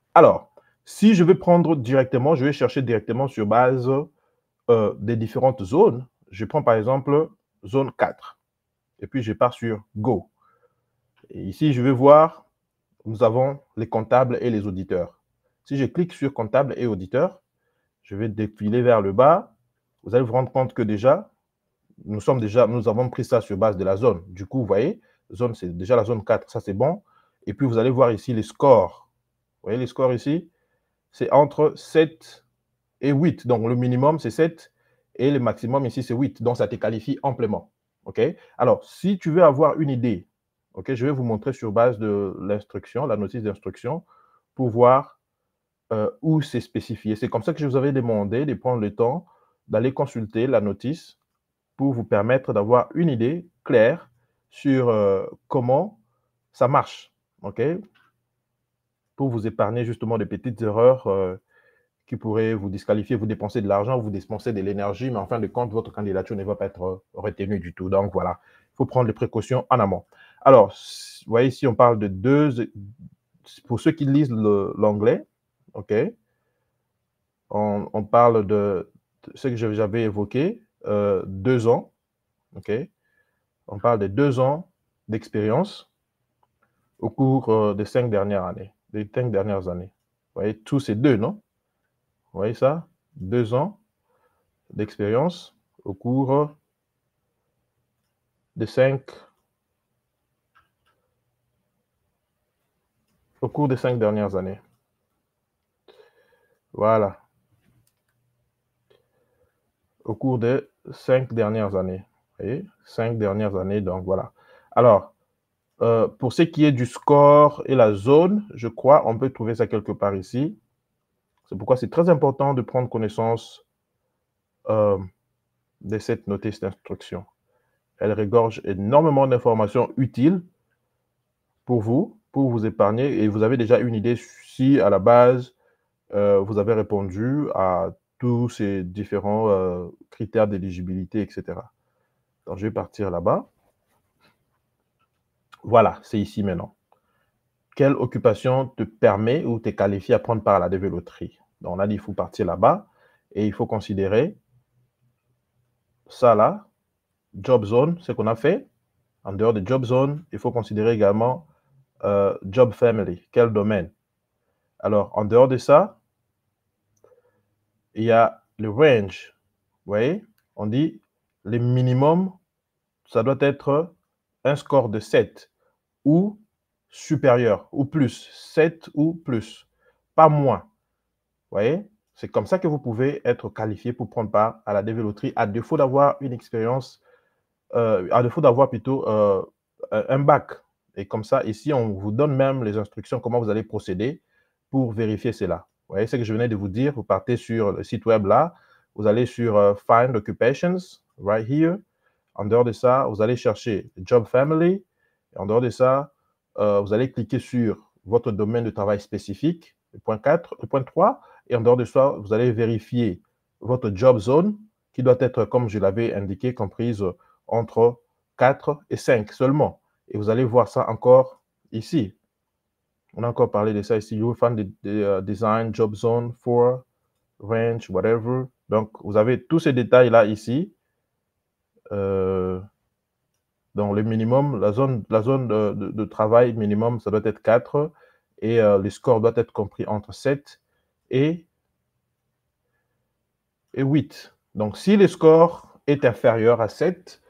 Alors, si je vais prendre directement, je vais chercher directement sur base euh, des différentes zones. Je prends par exemple zone quatre. Et puis, je pars sur Go. Et ici, je vais voir, nous avons les comptables et les auditeurs. Si je clique sur comptable et auditeur, je vais défiler vers le bas. Vous allez vous rendre compte que déjà, nous sommes déjà, nous avons pris ça sur base de la zone. Du coup, vous voyez, zone, c'est déjà la zone quatre, ça c'est bon. Et puis, vous allez voir ici les scores. Vous voyez les scores ici? C'est entre sept et huit. Donc, le minimum, c'est sept et le maximum ici, c'est huit. Donc, ça te qualifie amplement. OK? Alors, si tu veux avoir une idée, OK, je vais vous montrer sur base de l'instruction, la notice d'instruction, pour voir euh, où c'est spécifié. C'est comme ça que je vous avais demandé de prendre le temps d'aller consulter la notice pour vous permettre d'avoir une idée claire sur euh, comment ça marche. OK? Pour vous épargner justement des petites erreurs euh, qui pourraient vous disqualifier, vous dépenser de l'argent, vous dépenser de l'énergie, mais en fin de compte, votre candidature ne va pas être retenue du tout. Donc voilà, il faut prendre les précautions en amont. Alors, vous voyez ici, on parle de deux, pour ceux qui lisent l'anglais, OK, on, on, parle de ce que j'avais évoqué, euh, deux ans, OK, on parle de deux ans d'expérience au cours euh, des cinq dernières années, des cinq dernières années. Vous voyez, tous ces deux, non? Vous voyez ça? Deux ans d'expérience au cours de cinq au cours des cinq dernières années. Voilà. Au cours des cinq dernières années. Vous voyez? Cinq dernières années, donc voilà. Alors, euh, pour ce qui est du score et la zone, je crois, on peut trouver ça quelque part ici. C'est pourquoi c'est très important de prendre connaissance euh, de cette notice d'instruction. Elle regorge énormément d'informations utiles pour vous, pour vous épargner, et vous avez déjà une idée si, à la base, euh, vous avez répondu à tous ces différents euh, critères d'éligibilité, et cetera. Donc, je vais partir là-bas. Voilà, c'est ici maintenant. Quelle occupation te permet ou t'es qualifié à prendre part à la dévéloterie? Donc, on a dit qu'il faut partir là-bas et il faut considérer ça là, job zone, ce qu'on a fait. En dehors de job zone, il faut considérer également euh, job family, quel domaine. Alors, en dehors de ça, il y a le range. Vous voyez, on dit le minimum, ça doit être un score de sept ou supérieur ou plus, sept ou plus, pas moins. Vous voyez, c'est comme ça que vous pouvez être qualifié pour prendre part à la dévéloterie, à défaut d'avoir une expérience, euh, à défaut d'avoir plutôt euh, un bac. Et comme ça, ici, on vous donne même les instructions, comment vous allez procéder pour vérifier cela. Vous voyez ce que je venais de vous dire, vous partez sur le site web là, vous allez sur uh, Find Occupations, right here. En dehors de ça, vous allez chercher Job Family. Et en dehors de ça, euh, vous allez cliquer sur votre domaine de travail spécifique, le point quatre, le point trois. Et en dehors de ça, vous allez vérifier votre Job Zone, qui doit être, comme je l'avais indiqué, comprise entre quatre et cinq seulement. Et vous allez voir ça encore ici. On a encore parlé de ça ici. You will find the, the uh, design, job zone, for, range, whatever. Donc, vous avez tous ces détails-là ici. Euh, donc, le minimum, la zone, la zone de, de, de travail minimum, ça doit être quatre. Et euh, les scores doivent être compris entre sept et, et huit. Donc, si le score est inférieur à sept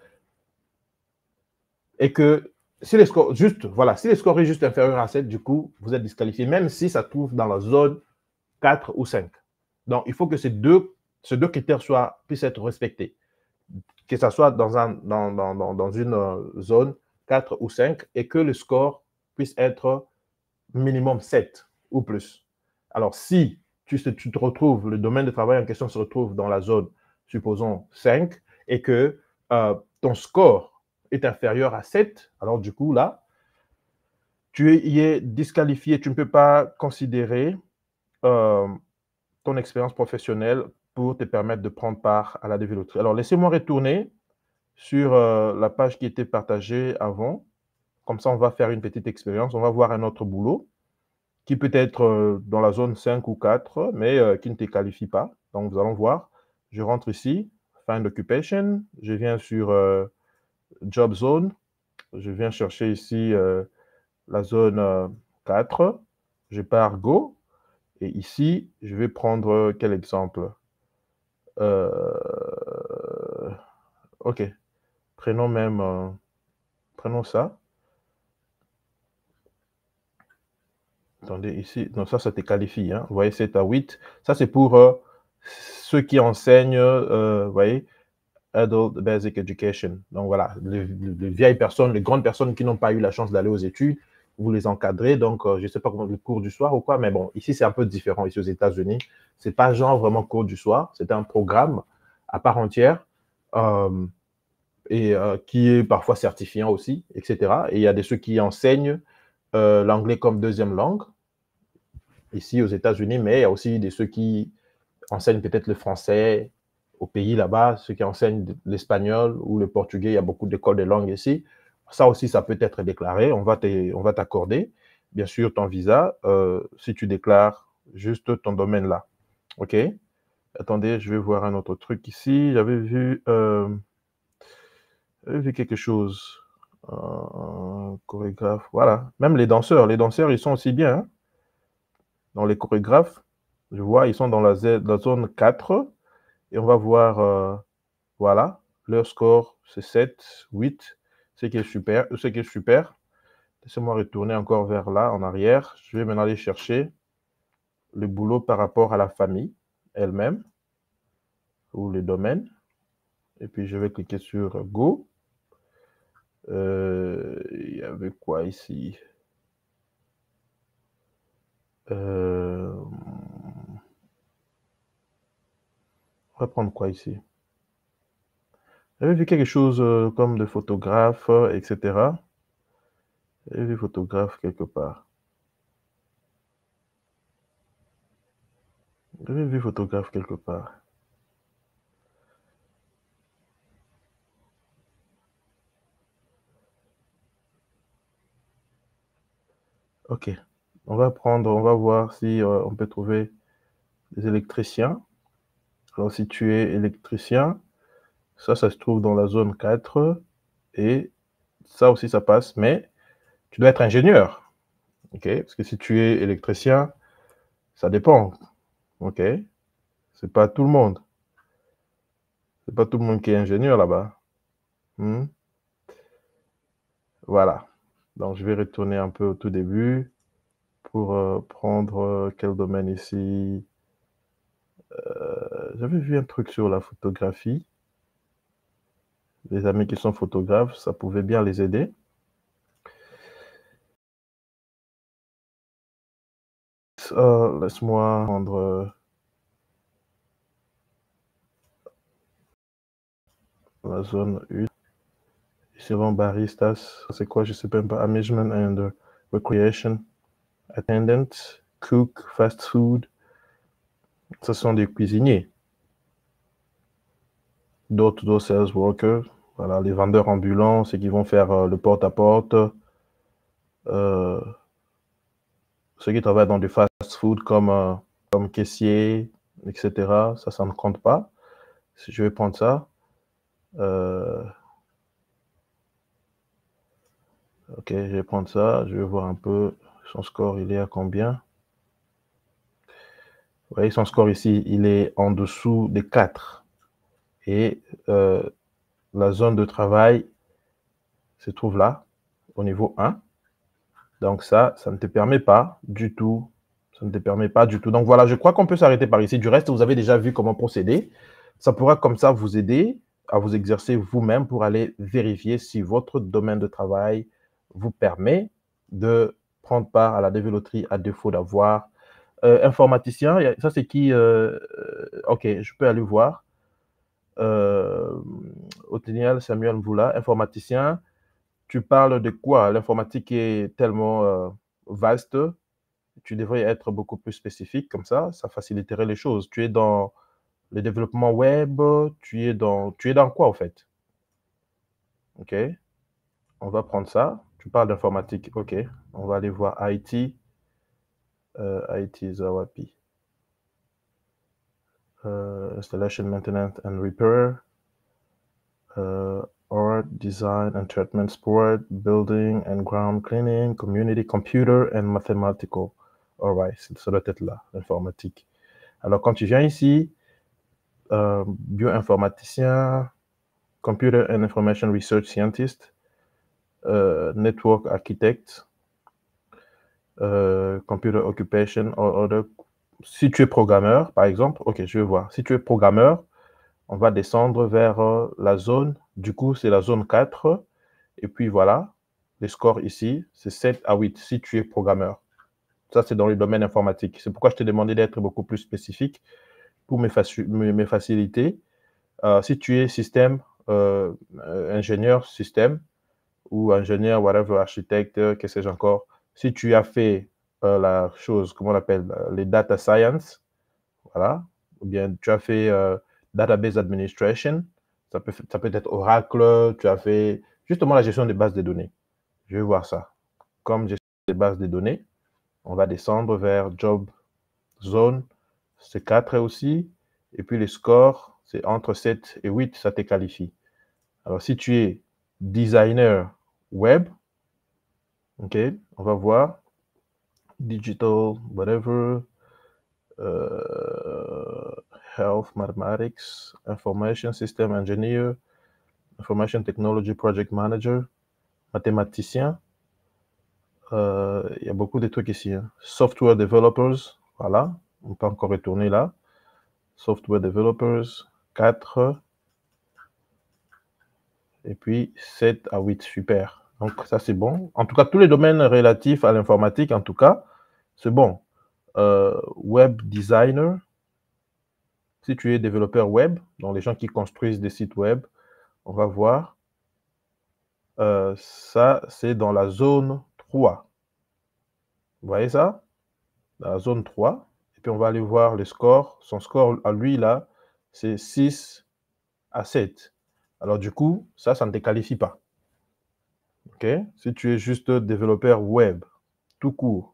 et que si les scores, juste, voilà, si le score est juste inférieur à sept, du coup, vous êtes disqualifié, même si ça trouve dans la zone quatre ou cinq. Donc, il faut que ces deux, ces deux critères soient, puissent être respectés. Que ce soit dans, un, dans, dans, dans une zone quatre ou cinq et que le score puisse être minimum sept ou plus. Alors, si tu te, tu te retrouves, le domaine de travail en question se retrouve dans la zone, supposons cinq, et que euh, ton score est inférieur à sept, alors du coup, là, tu y es disqualifié. Tu ne peux pas considérer euh, ton expérience professionnelle pour te permettre de prendre part à la dévéloterie. Alors, laissez-moi retourner sur euh, la page qui était partagée avant. Comme ça, on va faire une petite expérience. On va voir un autre boulot qui peut être euh, dans la zone cinq ou quatre, mais euh, qui ne te qualifie pas. Donc, nous allons voir. Je rentre ici, Find Occupation. Je viens sur euh, Job Zone. Je viens chercher ici euh, la zone euh, quatre. Je pars Go. Et ici, je vais prendre quel exemple? euh, Ok. Prenons même... euh, prenons ça. Attendez, ici, non, ça, ça te qualifie. Hein. Vous voyez, sept à huit. Ça, c'est pour euh, ceux qui enseignent, euh, vous voyez, Adult Basic Education. Donc, voilà, les, les vieilles personnes, les grandes personnes qui n'ont pas eu la chance d'aller aux études, vous les encadrez. Donc, euh, je ne sais pas comment le cours du soir ou quoi, mais bon, ici, c'est un peu différent. Ici, aux États-Unis, ce n'est pas genre vraiment cours du soir. C'est un programme à part entière euh, et euh, qui est parfois certifiant aussi, et cetera. Et il y a des ceux qui enseignent euh, l'anglais comme deuxième langue ici aux États-Unis, mais il y a aussi des ceux qui enseignent peut-être le français au pays là-bas, ceux qui enseignent l'espagnol ou le portugais. Il y a beaucoup d'écoles de langue ici. Ça aussi, ça peut être déclaré. On va t'accorder, bien sûr, ton visa euh, si tu déclares juste ton domaine là. OK? Attendez, je vais voir un autre truc ici. J'avais vu, euh, j'avais vu quelque chose. Euh, chorégraphe, voilà. Même les danseurs, les danseurs, ils sont aussi bien. Hein? Dans les chorégraphes, je vois, ils sont dans la, Z, la zone quatre. Et on va voir, euh, voilà, leur score, c'est sept, huit, ce qui est super. Ce qui est super. Laissez-moi retourner encore vers là, en arrière. Je vais maintenant aller chercher le boulot par rapport à la famille elle-même, ou le domaine. Et puis, je vais cliquer sur Go. Euh, il y avait quoi ici? euh, On va prendre quoi ici? J'avais vu quelque chose euh, comme de photographe, et cetera. J'avais vu photographe quelque part. J'avais vu photographe quelque part. Ok. On va prendre, on va voir si euh, on peut trouver des électriciens. Alors, si tu es électricien, ça, ça se trouve dans la zone quatre. Et ça aussi, ça passe. Mais tu dois être ingénieur. Ok. Parce que si tu es électricien, ça dépend. Ok. C'est pas tout le monde. C'est pas tout le monde qui est ingénieur là-bas. Hmm? Voilà. Donc, je vais retourner un peu au tout début pour euh, prendre euh, quel domaine ici. Euh, J'avais vu un truc sur la photographie. Les amis qui sont photographes, ça pouvait bien les aider. Euh, Laisse-moi prendre euh, la zone un. Ici, avant baristas, c'est quoi? Je sais même pas. Amusement and recreation. Attendant, cook, fast food. Ce sont des cuisiniers. Door-to-door sales workers. Voilà, les vendeurs ambulants, ceux qui vont faire euh, le porte-à-porte. Euh, ceux qui travaillent dans du fast-food comme, euh, comme caissier, et cetera. Ça, ça ne compte pas. Si je vais prendre ça. Euh, ok, je vais prendre ça. Je vais voir un peu son score, il est à combien. Vous voyez, son score ici, il est en dessous des quatre. Et euh, la zone de travail se trouve là, au niveau un. Donc ça, ça ne te permet pas du tout. Ça ne te permet pas du tout. Donc voilà, je crois qu'on peut s'arrêter par ici. Du reste, vous avez déjà vu comment procéder. Ça pourra comme ça vous aider à vous exercer vous-même pour aller vérifier si votre domaine de travail vous permet de prendre part à la développerie à défaut d'avoir euh, informaticien. Ça, c'est qui euh, Ok, je peux aller voir. Euh, Othniel Samuel Mvoula, informaticien. Tu parles de quoi? L'informatique est tellement euh, vaste. Tu devrais être beaucoup plus spécifique, comme ça, ça faciliterait les choses. Tu es dans le développement web, tu es dans, tu es dans quoi, en fait? OK, on va prendre ça. Tu parles d'informatique, OK. On va aller voir I T. euh, I T Zawapi. Uh, installation, maintenance and repair. Uh, art, design and treatment, sport, building and ground cleaning, community, computer and mathematical. All right, ça doit être là, l'informatique. Alors, quand tu viens ici, euh, bioinformaticien, computer and information research scientist, uh, network architect, uh, computer occupation or other. Si tu es programmeur, par exemple, ok, je vais voir. Si tu es programmeur, on va descendre vers euh, la zone, du coup, c'est la zone quatre. Et puis voilà, les scores ici, c'est sept à huit si tu es programmeur. Ça, c'est dans le domaine informatique. C'est pourquoi je t'ai demandé d'être beaucoup plus spécifique pour me, faci me, me faciliter. Euh, si tu es système, euh, ingénieur système ou ingénieur, whatever, architecte, que sais-je encore, si tu as fait euh, la chose, comment on appelle, les data science, voilà, ou bien tu as fait euh, database administration, ça peut, ça peut être Oracle, tu as fait justement la gestion des bases de données. Je vais voir ça. Comme gestion des bases de données, on va descendre vers job zone, c'est quatre aussi, et puis les scores, c'est entre sept et huit, ça te qualifie. Alors, si tu es designer web, ok, on va voir digital, whatever, uh, health, mathematics, information system engineer, information technology project manager, mathématicien. Euh, il y a beaucoup de trucs ici. Hein. Software developers, voilà, on peut encore retourner là. Software developers, quatre. Et puis sept à huit, super. Donc ça c'est bon. En tout cas, tous les domaines relatifs à l'informatique, en tout cas, c'est bon. Euh, web designer, si tu es développeur web, donc les gens qui construisent des sites web, on va voir. Euh, ça, c'est dans la zone trois. Vous voyez ça? Dans la zone trois. Et puis on va aller voir le score. Son score à lui, là, c'est six à sept. Alors du coup, ça, ça ne te qualifie pas. OK? Si tu es juste développeur web, tout court,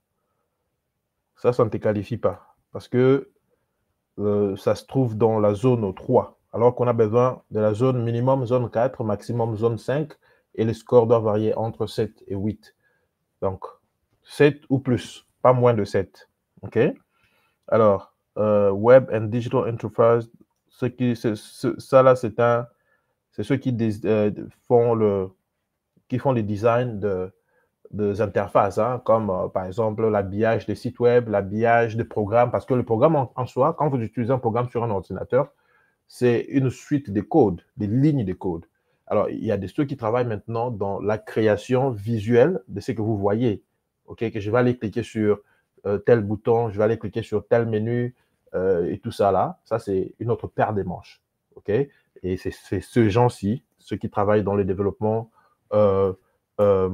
ça, ça ne te qualifie pas. Parce que euh, ça se trouve dans la zone trois. Alors qu'on a besoin de la zone minimum, zone quatre, maximum, zone cinq. Et les scores doivent varier entre sept et huit. Donc, sept ou plus, pas moins de sept. OK? Alors, euh, Web and Digital Enterprise, ce qui, ce, ce, ça là, c'est un, c'est ceux qui euh, font le, qui font les designs de, des interfaces, hein, comme euh, par exemple l'habillage des sites web, l'habillage des programmes, parce que le programme en, en soi, quand vous utilisez un programme sur un ordinateur, c'est une suite de codes, des lignes de code. Alors, il y a des ceux qui travaillent maintenant dans la création visuelle de ce que vous voyez. OK, que je vais aller cliquer sur euh, tel bouton, je vais aller cliquer sur tel menu euh, et tout ça là. Ça, c'est une autre paire de manches. OK, et c'est ce gens-ci, ceux qui travaillent dans le développement euh, euh,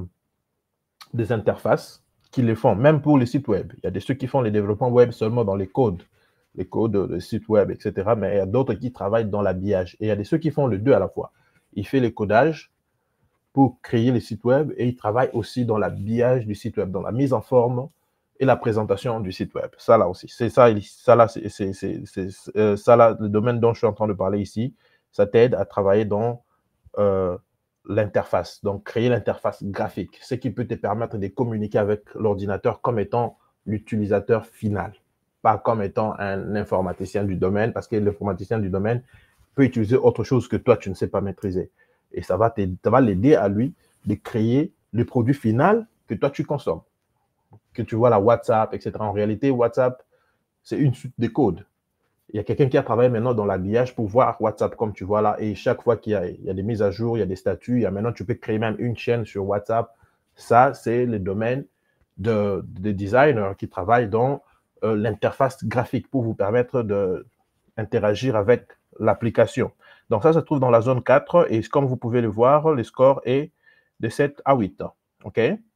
des interfaces, qui les font, même pour les sites web. Il y a des ceux qui font les développements web seulement dans les codes, les codes de sites web, et cetera. Mais il y a d'autres qui travaillent dans l'habillage. Et il y a des ceux qui font les deux à la fois. Il fait les codages pour créer les sites web et il travaille aussi dans l'habillage du site web, dans la mise en forme et la présentation du site web. Ça là aussi, c'est ça, ça là, c'est euh, ça là, le domaine dont je suis en train de parler ici. Ça t'aide à travailler dans euh, l'interface, donc créer l'interface graphique, ce qui peut te permettre de communiquer avec l'ordinateur comme étant l'utilisateur final, pas comme étant un informaticien du domaine, parce que l'informaticien du domaine peut utiliser autre chose que toi, tu ne sais pas maîtriser. Et ça va l'aider à lui de créer le produit final que toi, tu consommes. Que tu vois la WhatsApp, et cetera. En réalité, WhatsApp, c'est une suite de codes. Il y a quelqu'un qui a travaillé maintenant dans l'habillage pour voir WhatsApp comme tu vois là. Et chaque fois qu'il y a, il y a des mises à jour, il y a des statuts, il y a maintenant, tu peux créer même une chaîne sur WhatsApp. Ça, c'est le domaine de, de designers qui travaillent dans euh, l'interface graphique pour vous permettre d'interagir avec l'application. Donc ça se trouve dans la zone quatre et comme vous pouvez le voir, le score est de sept à huit. OK?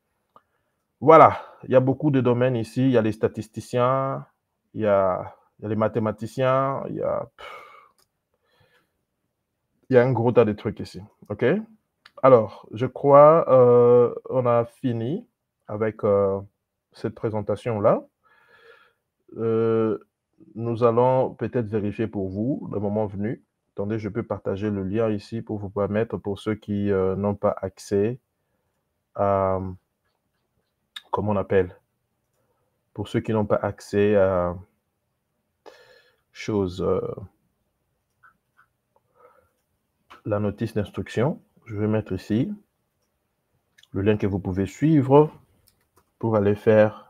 Voilà, il y a beaucoup de domaines ici. Il y a les statisticiens, il y a il y a les mathématiciens, il y a, il y a un gros tas de trucs ici. OK? Alors, je crois euh, on a fini avec euh, cette présentation-là. Euh, nous allons peut-être vérifier pour vous le moment venu. Attendez, je peux partager le lien ici pour vous permettre, pour ceux qui euh, n'ont pas accès à, comment on appelle, pour ceux qui n'ont pas accès à chose, euh, la notice d'instruction. Je vais mettre ici le lien que vous pouvez suivre pour aller faire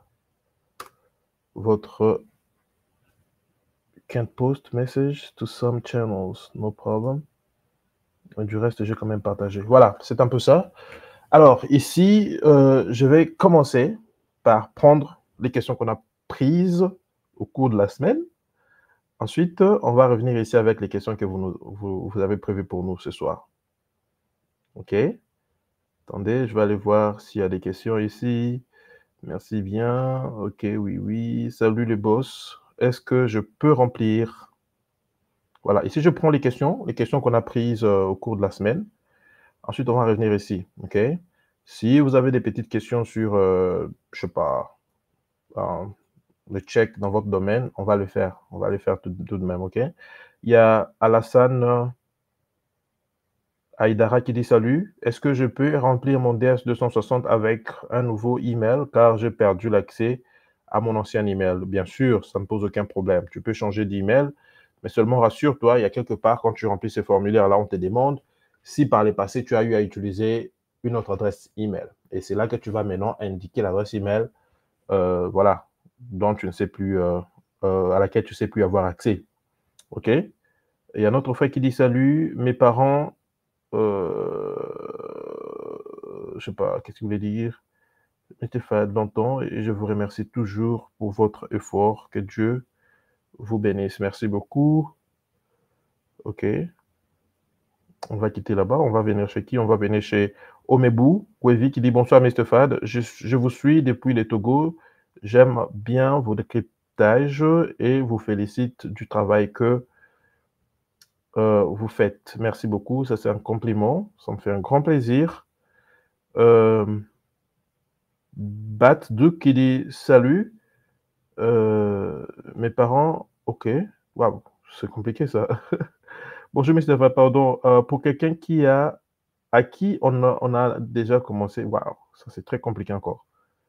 votre can't post message to some channels, no problem. Du reste, j'ai quand même partagé. Voilà, c'est un peu ça. Alors, ici, euh, je vais commencer par prendre les questions qu'on a prises au cours de la semaine. Ensuite, on va revenir ici avec les questions que vous, nous, vous, vous avez prévues pour nous ce soir. OK? Attendez, je vais aller voir s'il y a des questions ici. Merci bien. OK, oui, oui. Salut les boss. Est-ce que je peux remplir? Voilà, ici, je prends les questions, les questions qu'on a prises euh, au cours de la semaine. Ensuite, on va revenir ici, OK? Si vous avez des petites questions sur, euh, je sais pas, euh, le check dans votre domaine, on va le faire. On va le faire tout, tout de même, OK? Il y a Alassane euh, Aïdara qui dit salut. Est-ce que je peux remplir mon D S deux cent soixante avec un nouveau email car j'ai perdu l'accès à mon ancien email? Bien sûr, ça ne pose aucun problème. Tu peux changer d'email, mais seulement rassure-toi, il y a quelque part, quand tu remplis ces formulaires-là, on te demande si par le passé, tu as eu à utiliser une autre adresse email. Et c'est là que tu vas maintenant indiquer l'adresse email, euh, voilà, dont tu ne sais plus, euh, euh, à laquelle tu ne sais plus avoir accès. OK? Il y a un autre frère qui dit salut, mes parents euh, je sais pas, qu'est-ce qu'il voulait dire? J'étais fait longtemps et je vous remercie toujours pour votre effort. Que Dieu vous bénisse. Merci beaucoup. OK. On va quitter là-bas. On va venir chez qui? On va venir chez Omebou, Kwevi, qui dit bonsoir, mister Fad. Je, je vous suis depuis les Togo. J'aime bien vos décryptages et vous félicite du travail que euh, vous faites. Merci beaucoup. Ça, c'est un compliment. Ça me fait un grand plaisir. Euh, Bat Duke qui dit salut. Euh, mes parents, ok. Waouh, c'est compliqué ça. Bonjour, mister Fad, pardon. Euh, pour quelqu'un qui a, à qui on a, on a déjà commencé. Waouh, ça c'est très compliqué encore.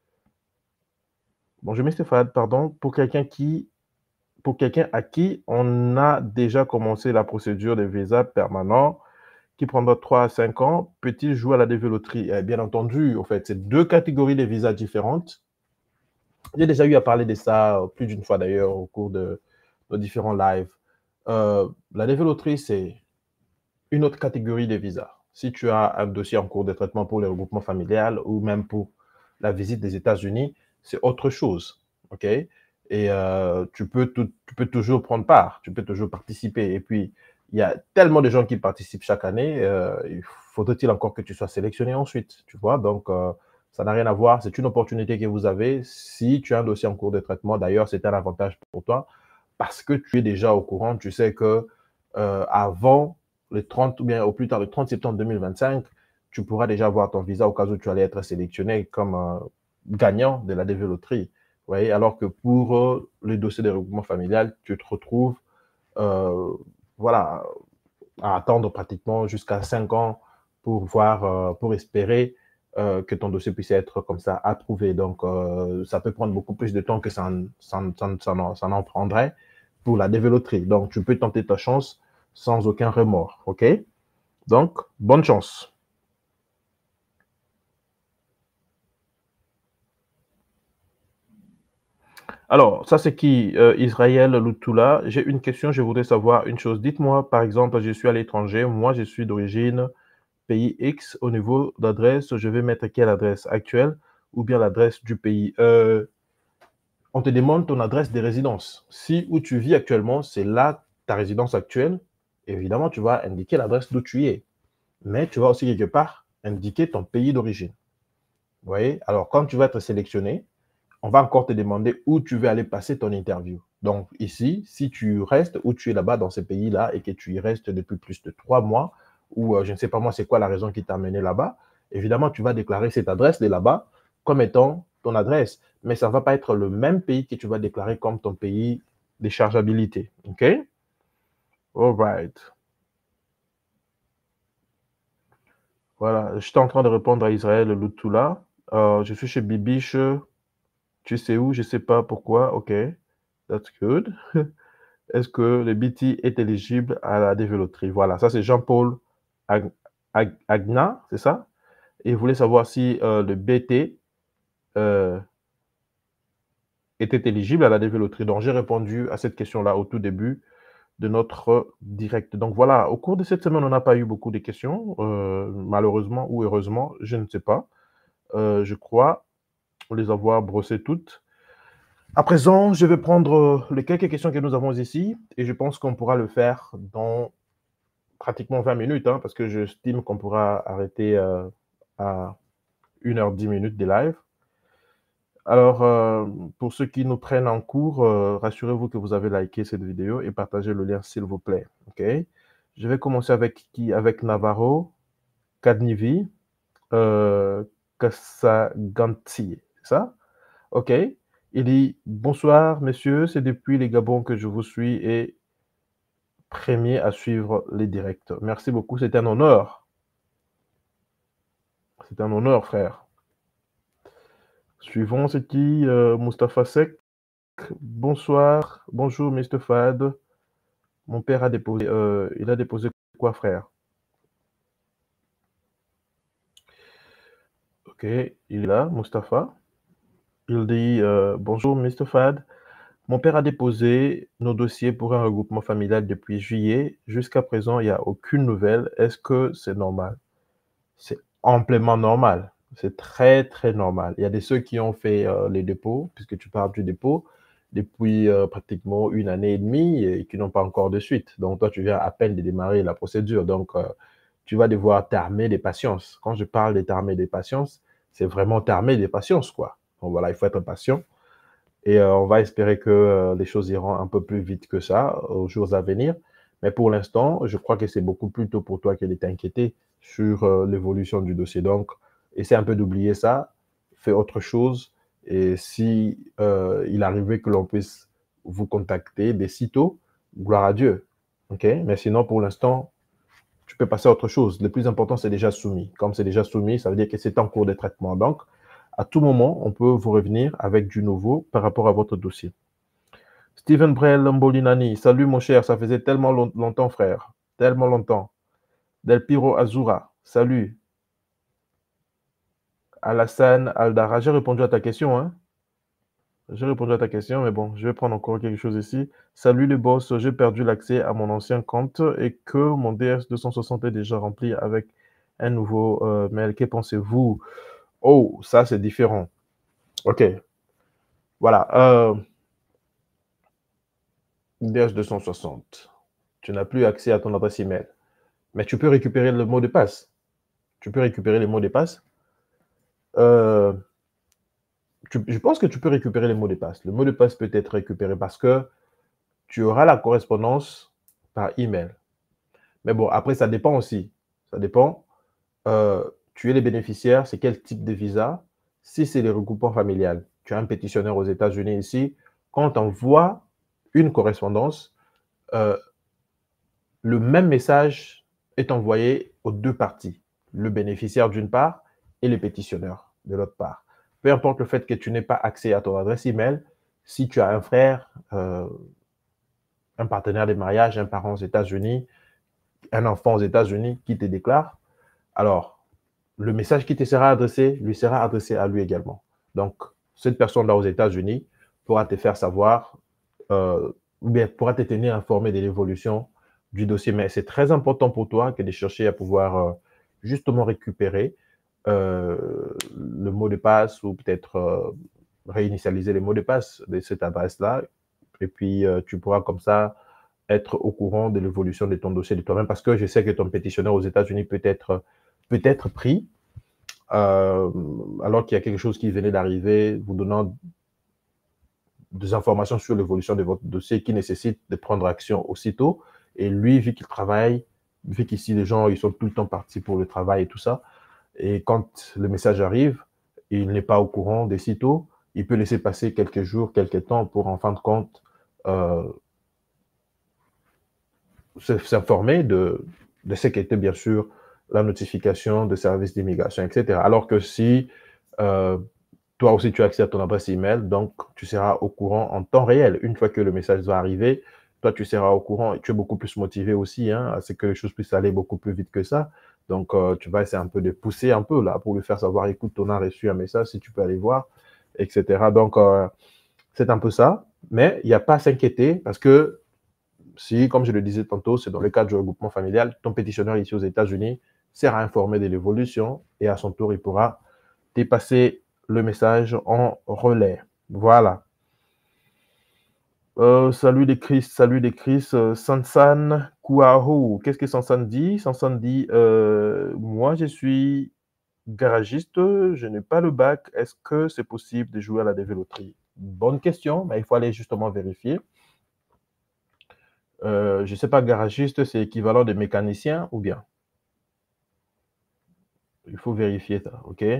Bonjour, mister Fad, pardon. Pour quelqu'un qui, pour quelqu'un à qui on a déjà commencé la procédure de visa permanent qui prendra trois à cinq ans, peut-il jouer à la dévéloterie? Eh, bien entendu, en fait, c'est deux catégories de visas différentes. J'ai déjà eu à parler de ça plus d'une fois d'ailleurs au cours de nos différents lives. Euh, la dévéloterie, c'est une autre catégorie de visas. Si tu as un dossier en cours de traitement pour le regroupement familial ou même pour la visite des États-Unis, c'est autre chose. OK? Et euh, tu, peux tout, tu peux toujours prendre part, tu peux toujours participer. Et puis, il y a tellement de gens qui participent chaque année, euh, il faudrait-il encore que tu sois sélectionné ensuite, tu vois? Donc, euh, ça n'a rien à voir. C'est une opportunité que vous avez. Si tu as un dossier en cours de traitement, d'ailleurs, c'est un avantage pour toi parce que tu es déjà au courant. Tu sais que euh, avant le trente ou bien au plus tard le trente septembre deux mille vingt-cinq, tu pourras déjà avoir ton visa au cas où tu allais être sélectionné comme euh, gagnant de la dévéloterie. Vous voyez, alors que pour euh, le dossier de regroupement familial, tu te retrouves euh, voilà, à attendre pratiquement jusqu'à cinq ans pour voir, euh, pour espérer euh, que ton dossier puisse être comme ça approuvé. Donc, euh, ça peut prendre beaucoup plus de temps que ça, ça, ça, ça, en, ça en prendrait pour la dévéloterie. Donc, tu peux tenter ta chance sans aucun remords. OK? Donc, bonne chance. Alors, ça c'est qui euh, Israël Lutula. J'ai une question, je voudrais savoir une chose. Dites-moi, par exemple, je suis à l'étranger, moi je suis d'origine pays X, au niveau d'adresse, je vais mettre quelle adresse actuelle ou bien l'adresse du pays. Euh, on te demande ton adresse de résidence. Si où tu vis actuellement, c'est là ta résidence actuelle, évidemment, tu vas indiquer l'adresse d'où tu es. Mais tu vas aussi quelque part indiquer ton pays d'origine. Vous voyez? Alors, quand tu vas être sélectionné, on va encore te demander où tu veux aller passer ton interview. Donc ici, si tu restes où tu es là-bas dans ce pays-là et que tu y restes depuis plus de trois mois, ou euh, je ne sais pas moi c'est quoi la raison qui t'a amené là-bas, évidemment tu vas déclarer cette adresse de là-bas comme étant ton adresse. mais ça ne va pas être le même pays que tu vas déclarer comme ton pays de chargeabilité. OK? All right. Voilà, j'étais en train de répondre à Israël Lutula. Euh, je suis chez Bibiche. Tu sais où? Je ne sais pas pourquoi. OK, that's good. Est-ce que le B T est éligible à la dévéloterie? Voilà, ça c'est Jean-Paul Ag Ag Agna, c'est ça? Et il voulait savoir si euh, le B T euh, était éligible à la dévéloterie. Donc j'ai répondu à cette question-là au tout début de notre direct. Donc voilà, au cours de cette semaine, on n'a pas eu beaucoup de questions, euh, malheureusement ou heureusement, je ne sais pas. Euh, je crois les avoir brossées toutes. À présent, je vais prendre les quelques questions que nous avons ici et je pense qu'on pourra le faire dans pratiquement vingt minutes, hein, parce que j'estime qu'on pourra arrêter euh, à une heure dix minutes de live. Alors, euh, pour ceux qui nous prennent en cours, euh, rassurez-vous que vous avez liké cette vidéo et partagez le lien, s'il vous plaît. OK? Je vais commencer avec qui? Avec Navarro, Kadnivi, euh, Kassaganti, c'est ça? OK. Il dit « Bonsoir, messieurs, c'est depuis les Gabons que je vous suis et premier à suivre les directs. Merci beaucoup, c'est un honneur. C'est un honneur, frère. » Suivons, c'est qui? euh, Mustapha Sek. Bonsoir, bonjour, mister Fad. Mon père a déposé, euh, il a déposé quoi, frère? Ok, il est là, Mustapha. Il dit euh, bonjour, mister Fad. Mon père a déposé nos dossiers pour un regroupement familial depuis juillet. Jusqu'à présent, il n'y a aucune nouvelle. Est-ce que c'est normal? C'est amplement normal. C'est très, très normal. Il y a des ceux qui ont fait euh, les dépôts, puisque tu parles du dépôt, depuis euh, pratiquement une année et demie et qui n'ont pas encore de suite. Donc, toi, tu viens à peine de démarrer la procédure. Donc, euh, tu vas devoir t'armer des patience. Quand je parle de t'armer des patience, c'est vraiment t'armer des patience, quoi. Donc, voilà, il faut être patient. Et euh, on va espérer que euh, les choses iront un peu plus vite que ça aux jours à venir. Mais pour l'instant, je crois que c'est beaucoup plus tôt pour toi que de t'inquiéter sur euh, l'évolution du dossier. Donc, essaie un peu d'oublier ça, fais autre chose. Et si euh, il arrivait que l'on puisse vous contacter des sitôt, gloire à Dieu. OK? Mais sinon, pour l'instant, tu peux passer à autre chose. Le plus important, c'est déjà soumis. Comme c'est déjà soumis, ça veut dire que c'est en cours de traitement. Donc, à tout moment, on peut vous revenir avec du nouveau par rapport à votre dossier. Steven Brel Mbolinani, salut mon cher, ça faisait tellement long- longtemps, frère. Tellement longtemps. Del Piro Azura, salut. Alassane Aldara, j'ai répondu à ta question, hein. J'ai répondu à ta question, mais bon, je vais prendre encore quelque chose ici. Salut les boss, j'ai perdu l'accès à mon ancien compte et que mon D S deux cent soixante est déjà rempli avec un nouveau euh, mail. Que pensez-vous? Oh, ça c'est différent. Ok, voilà. Euh, D S deux cent soixante. Tu n'as plus accès à ton adresse email. Mais tu peux récupérer le mot de passe. Tu peux récupérer les mots de passe. Euh, tu, je pense que tu peux récupérer les mots de passe. Le mot de passe peut être récupéré parce que tu auras la correspondance par email. Mais bon, après, ça dépend aussi. Ça dépend. Euh, tu es les bénéficiaires, c'est quel type de visa? Si c'est les regroupements familiales, tu as un pétitionnaire aux États-Unis ici. Quand on envoie une correspondance, euh, le même message est envoyé aux deux parties, le bénéficiaire d'une part et le pétitionnaire de l'autre part. Peu importe le fait que tu n'aies pas accès à ton adresse email, si tu as un frère, euh, un partenaire de mariage, un parent aux États-Unis, un enfant aux États-Unis qui te déclare, alors le message qui te sera adressé lui sera adressé à lui également. Donc, cette personne-là aux États-Unis pourra te faire savoir, euh, ou bien pourra te tenir informé de l'évolution du dossier. Mais c'est très important pour toi que de chercher à pouvoir euh, justement récupérer euh, le mot de passe ou peut-être euh, réinitialiser les mots de passe de cette adresse-là. Et puis, euh, tu pourras comme ça être au courant de l'évolution de ton dossier de toi-même parce que je sais que ton pétitionnaire aux États-Unis peut être, peut être pris euh, alors qu'il y a quelque chose qui venait d'arriver, vous donnant des informations sur l'évolution de votre dossier qui nécessite de prendre action aussitôt. Et lui, vu qu'il travaille, vu qu'ici les gens ils sont tout le temps partis pour le travail et tout ça, et quand le message arrive, il n'est pas au courant des sitôt, il peut laisser passer quelques jours, quelques temps pour, en fin de compte, euh, s'informer de, de ce qu'était bien sûr la notification de service d'immigration, et cetera. Alors que si euh, toi aussi tu as accès à ton adresse email, donc tu seras au courant en temps réel. Une fois que le message va arriver, toi tu seras au courant et tu es beaucoup plus motivé aussi hein, à ce que les choses puissent aller beaucoup plus vite que ça. Donc euh, tu vas essayer un peu de pousser un peu là pour lui faire savoir, écoute, on a reçu un message, si tu peux aller voir, et cetera. Donc euh, c'est un peu ça, mais il n'y a pas à s'inquiéter parce que si, comme je le disais tantôt, c'est dans le cadre du regroupement familial, ton pétitionnaire ici aux États-Unis sera informé de l'évolution et à son tour, il pourra dépasser le message en relais. Voilà. Euh, salut des Chris, salut des Chris. Euh, Sansan Kouaho. Qu'est-ce que Sansan dit? Sansan dit euh, moi, je suis garagiste, je n'ai pas le bac. Est-ce que c'est possible de jouer à la dévéloterie? Bonne question, mais il faut aller justement vérifier. Euh, je ne sais pas, garagiste, c'est équivalent de mécanicien ou bien? Il faut vérifier ça, ok? Je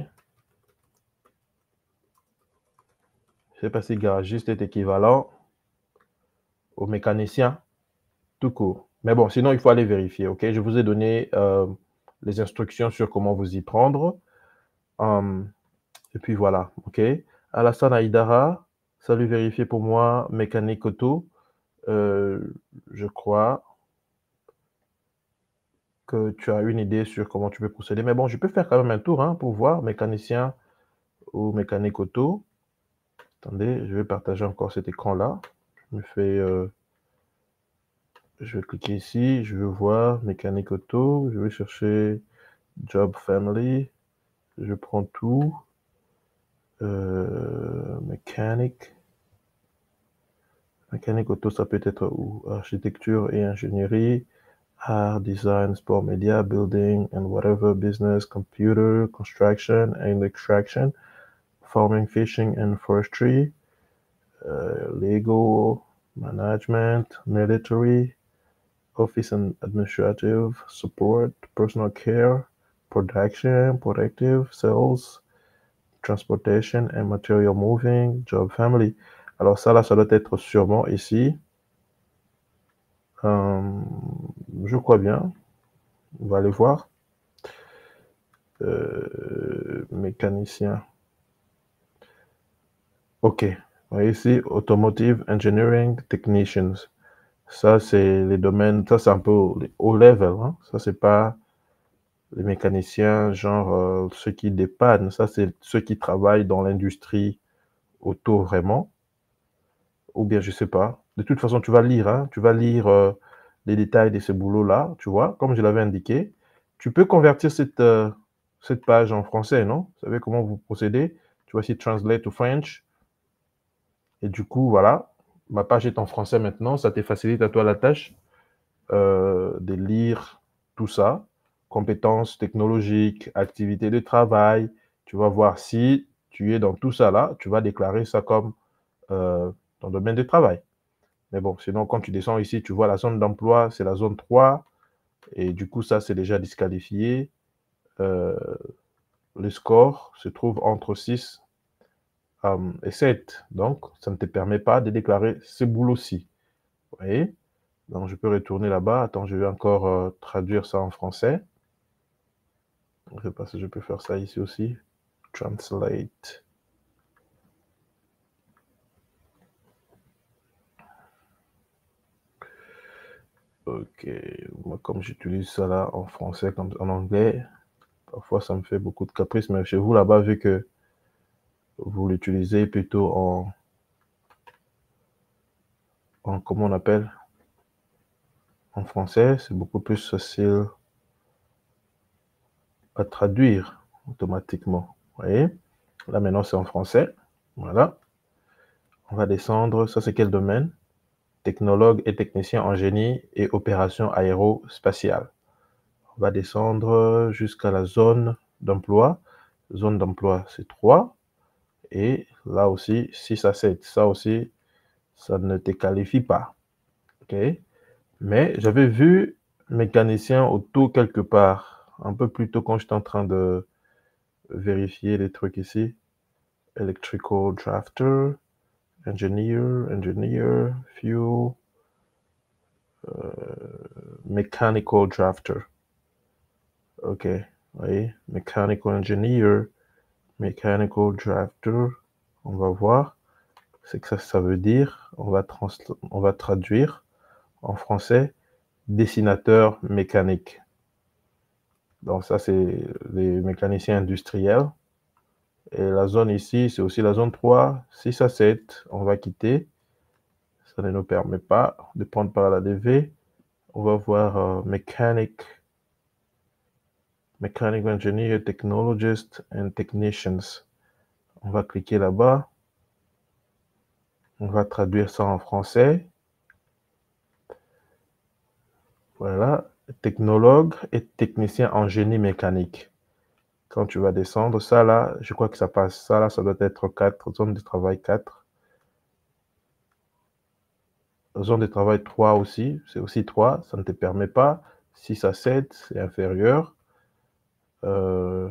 ne sais pas si garagiste est équivalent au mécanicien tout court. Mais bon, sinon, il faut aller vérifier, ok? Je vous ai donné euh, les instructions sur comment vous y prendre. Um, et puis voilà, ok? Alassane Aïdara, salut, vérifiez pour moi, mécanique auto. Euh, je crois que tu as une idée sur comment tu peux procéder. Mais bon, je peux faire quand même un tour hein, pour voir mécanicien ou mécanique auto. Attendez, je vais partager encore cet écran-là. Je me fais... Euh, je vais cliquer ici, je vais voir mécanique auto, je vais chercher job family, je prends tout. Euh, mécanique. Mécanique auto, ça peut être où? Architecture et ingénierie, art, design, sport, media, building and whatever, business, computer, construction and extraction, farming, fishing and forestry, uh, legal, management, military, office and administrative, support, personal care, production, productive, sales, transportation and material moving, job family. Alors ça, là, ça doit être sûrement ici. Euh, je crois bien. On va aller voir. Euh, mécanicien. OK. Vous voyez ici, Automotive Engineering Technicians. Ça, c'est les domaines, ça, c'est un peu haut level. Hein. Ça, c'est pas les mécaniciens, genre euh, ceux qui dépannent. Ça, c'est ceux qui travaillent dans l'industrie auto vraiment. Ou bien, je sais pas. De toute façon, tu vas lire. Hein. Tu vas lire euh, les détails de ce boulot-là. Tu vois, comme je l'avais indiqué. Tu peux convertir cette, euh, cette page en français, non? Vous savez comment vous procédez? Tu vas ici Translate to French. Et du coup, voilà, ma page est en français maintenant. Ça te facilite à toi la tâche euh, de lire tout ça. Compétences technologiques, activités de travail. Tu vas voir si tu es dans tout ça là. Tu vas déclarer ça comme euh, ton domaine de travail. Mais bon, sinon, quand tu descends ici, tu vois la zone d'emploi, c'est la zone trois. Et du coup, ça, c'est déjà disqualifié. Euh, le score se trouve entre six um, et sept. Donc, ça ne te permet pas de déclarer ce boulot-ci. Vous voyez? Donc, je peux retourner là-bas. Attends, je vais encore euh, traduire ça en français. Je ne sais pas si je peux faire ça ici aussi. Translate. Ok. Moi, comme j'utilise ça là en français comme en anglais, parfois ça me fait beaucoup de caprices. Mais chez vous là-bas, vu que vous l'utilisez plutôt en, en, comment on appelle, en français, c'est beaucoup plus facile à traduire automatiquement. Vous voyez? Là, maintenant, c'est en français. Voilà. On va descendre. Ça, c'est quel domaine? Technologue et technicien en génie et opération aérospatiale. On va descendre jusqu'à la zone d'emploi. Zone d'emploi, c'est trois. Et là aussi, six à sept. Ça aussi, ça ne te qualifie pas. OK? Mais j'avais vu mécanicien auto quelque part, un peu plus tôt quand j'étais en train de vérifier les trucs ici. electrical drafter, engineer, engineer, fuel, euh, mechanical drafter. Ok, vous voyez, mechanical engineer, mechanical drafter. On va voir ce que ça, ça veut dire. On va, trans on va traduire en français dessinateur mécanique. Donc ça, c'est les mécaniciens industriels. Et la zone ici, c'est aussi la zone trois, six à sept. On va quitter. Ça ne nous permet pas de prendre par la D V. On va voir euh, mechanic, mechanical engineer, technologist and technicians. On va cliquer là-bas. On va traduire ça en français. Voilà, technologue et technicien en génie mécanique. Quand tu vas descendre, ça là, je crois que ça passe. Ça là, ça doit être quatre, zone de travail quatre. Zone de travail trois aussi, c'est aussi trois, ça ne te permet pas. six à sept, c'est inférieur. Euh,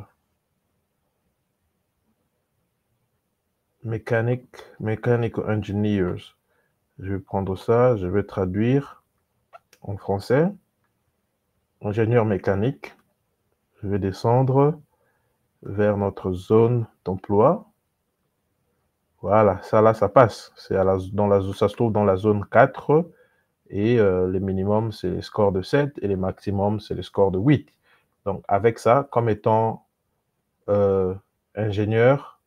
mécanique, mechanical engineers. Je vais prendre ça, je vais traduire en français. Ingénieur mécanique. Je vais descendre vers notre zone d'emploi. Voilà, ça là, ça passe. C'est à la, dans la, ça se trouve dans la zone quatre. Et euh, les minimums, c'est les scores de sept et les maximums, c'est les scores de huit. Donc, avec ça, comme étant euh, ingénieur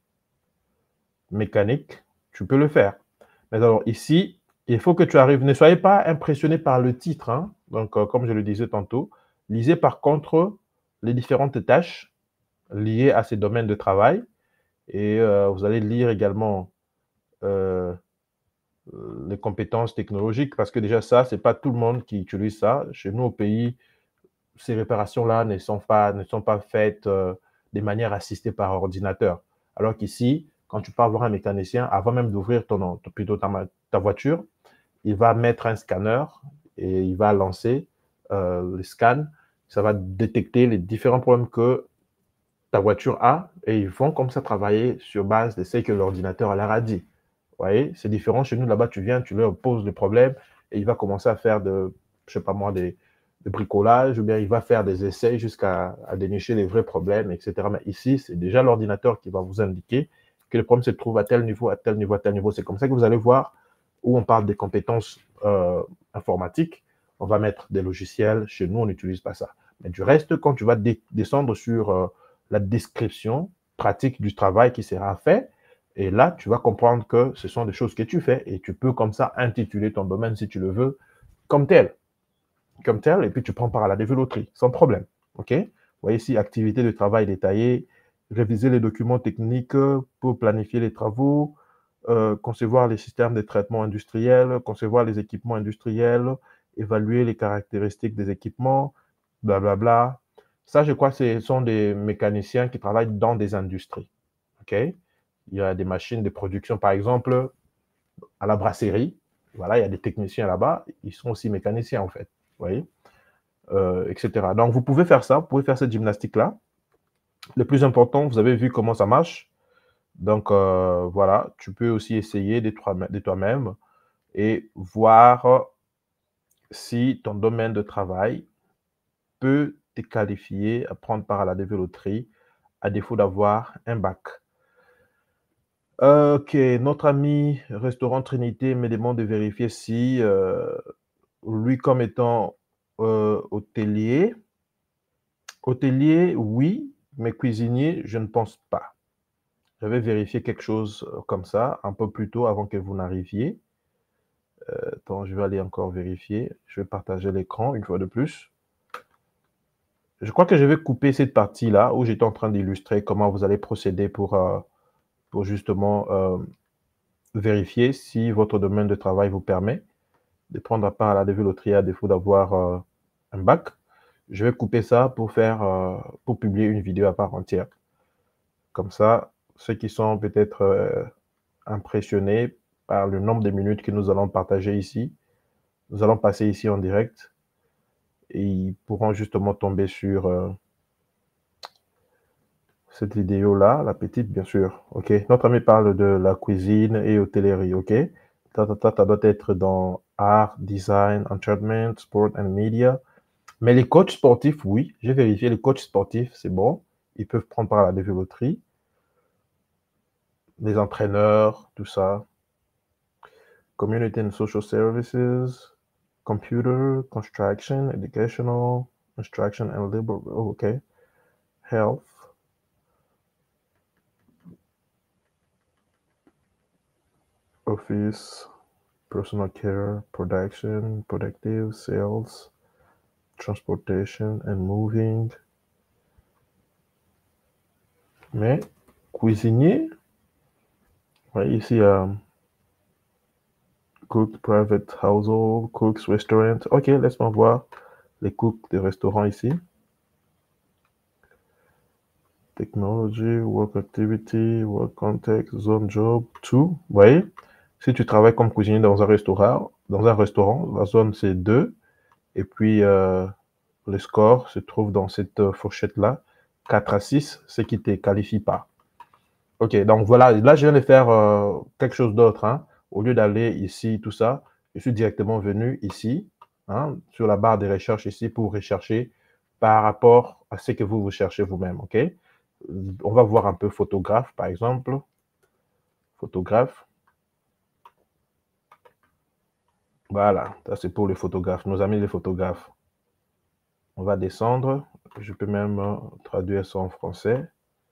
mécanique, tu peux le faire. Mais alors, ici, il faut que tu arrives. Ne soyez pas impressionné par le titre. Hein. Donc, euh, comme je le disais tantôt, lisez par contre les différentes tâches liées à ces domaines de travail. Et euh, vous allez lire également euh, les compétences technologiques, parce que déjà ça, c'est pas tout le monde qui utilise ça. Chez nous, au pays, ces réparations-là ne sont pas, ne sont pas faites euh, de manière assistée par ordinateur. Alors qu'ici, quand tu pars voir un mécanicien, avant même d'ouvrir ton, plutôt ta, ta voiture, il va mettre un scanner et il va lancer euh, le scan. Ça va détecter les différents problèmes que ta voiture a et ils vont comme ça travailler sur base de ce que l'ordinateur leur a dit. Vous voyez, c'est différent. Chez nous, là-bas, tu viens, tu leur poses le problème et il va commencer à faire de, je sais pas moi, des, de bricolage ou bien il va faire des essais jusqu'à dénicher les vrais problèmes, et cetera. Mais ici, c'est déjà l'ordinateur qui va vous indiquer que le problème se trouve à tel niveau, à tel niveau, à tel niveau. C'est comme ça que vous allez voir où on parle des compétences euh, informatiques. On va mettre des logiciels. Chez nous, on n'utilise pas ça. Mais du reste, quand tu vas descendre sur euh, la description pratique du travail qui sera fait, et là, tu vas comprendre que ce sont des choses que tu fais et tu peux comme ça intituler ton domaine, si tu le veux, comme tel. Comme tel, et puis tu prends part à la développerie, sans problème. OK? Vous voyez ici, activité de travail détaillée, réviser les documents techniques pour planifier les travaux, euh, concevoir les systèmes de traitement industriel, concevoir les équipements industriels, évaluer les caractéristiques des équipements, blablabla. Ça, je crois que ce sont des mécaniciens qui travaillent dans des industries. OK? Il y a des machines de production, par exemple, à la brasserie. Voilà, il y a des techniciens là-bas. Ils sont aussi mécaniciens, en fait. Vous voyez? Euh, et cetera. Donc, vous pouvez faire ça. Vous pouvez faire cette gymnastique-là. Le plus important, vous avez vu comment ça marche. Donc, euh, voilà, tu peux aussi essayer de toi-même et voir si ton domaine de travail peut te qualifier à prendre part à la développerie à défaut d'avoir un bac. Ok, notre ami Restaurant Trinité me demande de vérifier si euh, lui, comme étant euh, hôtelier, hôtelier, oui, mais cuisinier, je ne pense pas. J'avais vérifié quelque chose comme ça un peu plus tôt avant que vous n'arriviez. Euh, attends, je vais aller encore vérifier. Je vais partager l'écran une fois de plus. Je crois que je vais couper cette partie-là où j'étais en train d'illustrer comment vous allez procéder pour, euh, pour justement euh, vérifier si votre domaine de travail vous permet de prendre part à la développerie à défaut d'avoir euh, un bac. Je vais couper ça pour faire, euh, pour publier une vidéo à part entière. Comme ça, ceux qui sont peut-être euh, impressionnés par le nombre de minutes que nous allons partager ici, nous allons passer ici en direct et ils pourront justement tomber sur euh, cette vidéo-là, la petite, bien sûr. OK. Notre ami parle de la cuisine et hôtellerie. OK. Ça, ça, ça, ça doit être dans art, design, entertainment, sport and media. Mais les coachs sportifs, oui, j'ai vérifié. Les coachs sportifs, c'est bon. Ils peuvent prendre part à la développerie. Les entraîneurs, tout ça. Community and social services, computer, construction, educational, construction and labor. Oh, OK. Health. Office, personal care, production, productive, sales, transportation and moving. Mais cuisinier, ouais, ici, euh, cook, private household, cooks, restaurant. OK, laisse-moi voir les cooks des restaurants ici. Technology, work activity, work context, zone job, tout. Vous voyez, si tu travailles comme cuisinier dans un restaurant, dans un restaurant, la zone c'est deux. Et puis, euh, le score se trouve dans cette euh, fourchette-là, quatre à six, ce qui ne te qualifie pas. OK, donc voilà, là, je viens de faire euh, quelque chose d'autre. Hein. Au lieu d'aller ici, tout ça, je suis directement venu ici, hein, sur la barre de recherche ici, pour rechercher par rapport à ce que vous, vous cherchez vous-même. OK? On va voir un peu photographe, par exemple. Photographe. Voilà, ça c'est pour les photographes, nos amis les photographes. On va descendre. Je peux même euh, traduire ça en français.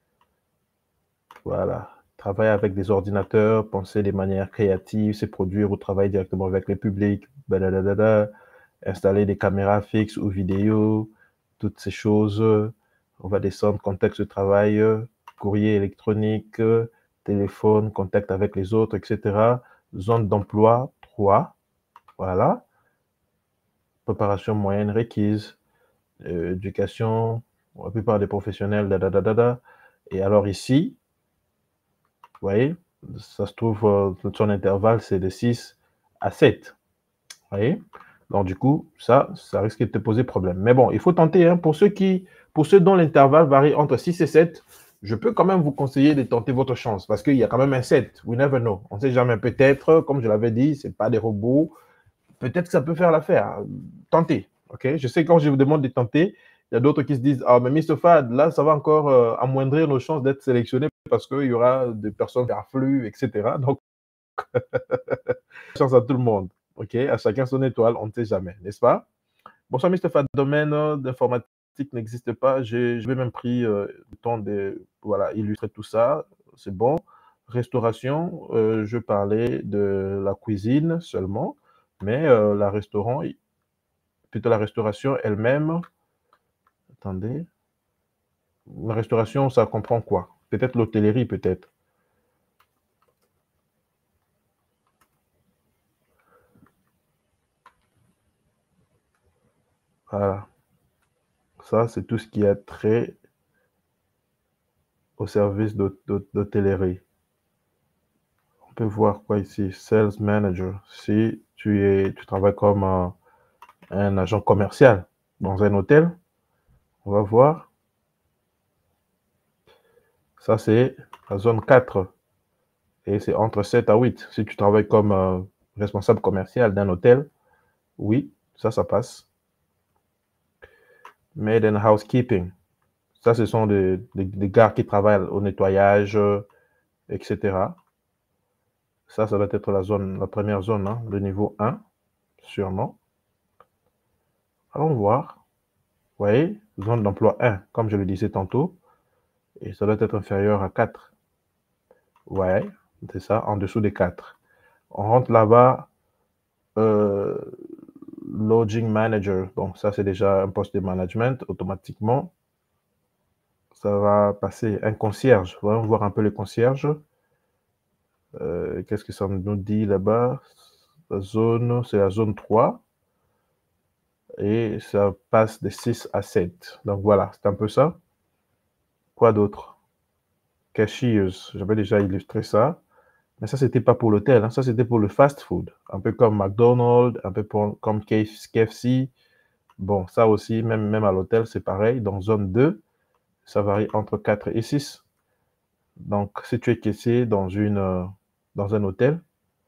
Voilà. Travailler avec des ordinateurs, penser de manière créative, se produire ou travailler directement avec le public, badadadada, installer des caméras fixes ou vidéo, toutes ces choses. On va descendre, contexte de travail, courrier électronique, téléphone, contact avec les autres, et cetera. Zone d'emploi, trois. Voilà. Préparation moyenne requise. Euh, éducation, la plupart des professionnels, da, da, da, da, da. Et alors ici, vous voyez, ça se trouve, euh, son intervalle, c'est de six à sept. Vous voyez? Donc, du coup, ça, ça risque de te poser problème. Mais bon, il faut tenter. Hein, pour, ceux qui, pour ceux dont l'intervalle varie entre six et sept, je peux quand même vous conseiller de tenter votre chance parce qu'il y a quand même un sept. We never know. On ne sait jamais. Peut-être, comme je l'avais dit, ce n'est pas des robots. Peut-être que ça peut faire l'affaire. Tentez. Okay? Je sais que quand je vous demande de tenter, il y a d'autres qui se disent « Ah, mais mister Fad, là, ça va encore euh, amoindrir nos chances d'être sélectionnés parce qu'il y aura des personnes superflues, et cetera » Donc, chance à tout le monde. OK? À chacun son étoile, on ne sait jamais, n'est-ce pas? Bonsoir, mister Fad. Le domaine d'informatique n'existe pas. J'ai même pris euh, le temps de voilà, illustrer tout ça. C'est bon. Restauration, euh, je parlais de la cuisine seulement, mais euh, la restaurant, plutôt la restauration elle-même. Attendez. La restauration, ça comprend quoi? Peut-être l'hôtellerie, peut-être. Voilà. Ça, c'est tout ce qui a trait au service d'hôtellerie. On peut voir quoi ici? Sales manager. Si tu, es, tu travailles comme un, un agent commercial dans un hôtel, on va voir. Ça, c'est la zone quatre. Et c'est entre sept à huit. Si tu travailles comme euh, responsable commercial d'un hôtel, oui, ça, ça passe. Made in housekeeping. Ça, ce sont des, des, des gars qui travaillent au nettoyage, euh, et cetera. Ça, ça va être la zone, la première zone, hein, le niveau un, sûrement. Allons voir. Vous voyez, zone d'emploi un, comme je le disais tantôt. Et ça doit être inférieur à quatre. Ouais, c'est ça, en dessous des quatre. On rentre là-bas, euh, lodging manager. Bon, ça, c'est déjà un poste de management automatiquement. Ça va passer un concierge. Voyons voir un peu le concierge. Euh, Qu'est-ce que ça nous dit là-bas? La zone, c'est la zone trois. Et ça passe de six à sept. Donc voilà, c'est un peu ça. Quoi d'autre? Cashiers, j'avais déjà illustré ça. Mais ça, c'était pas pour l'hôtel, hein. Ça, c'était pour le fast-food. Un peu comme McDonald's, un peu pour, comme K F C. Bon, ça aussi, même, même à l'hôtel, c'est pareil. Dans zone deux, ça varie entre quatre et six. Donc, si tu es caissier dans, une, euh, dans un hôtel,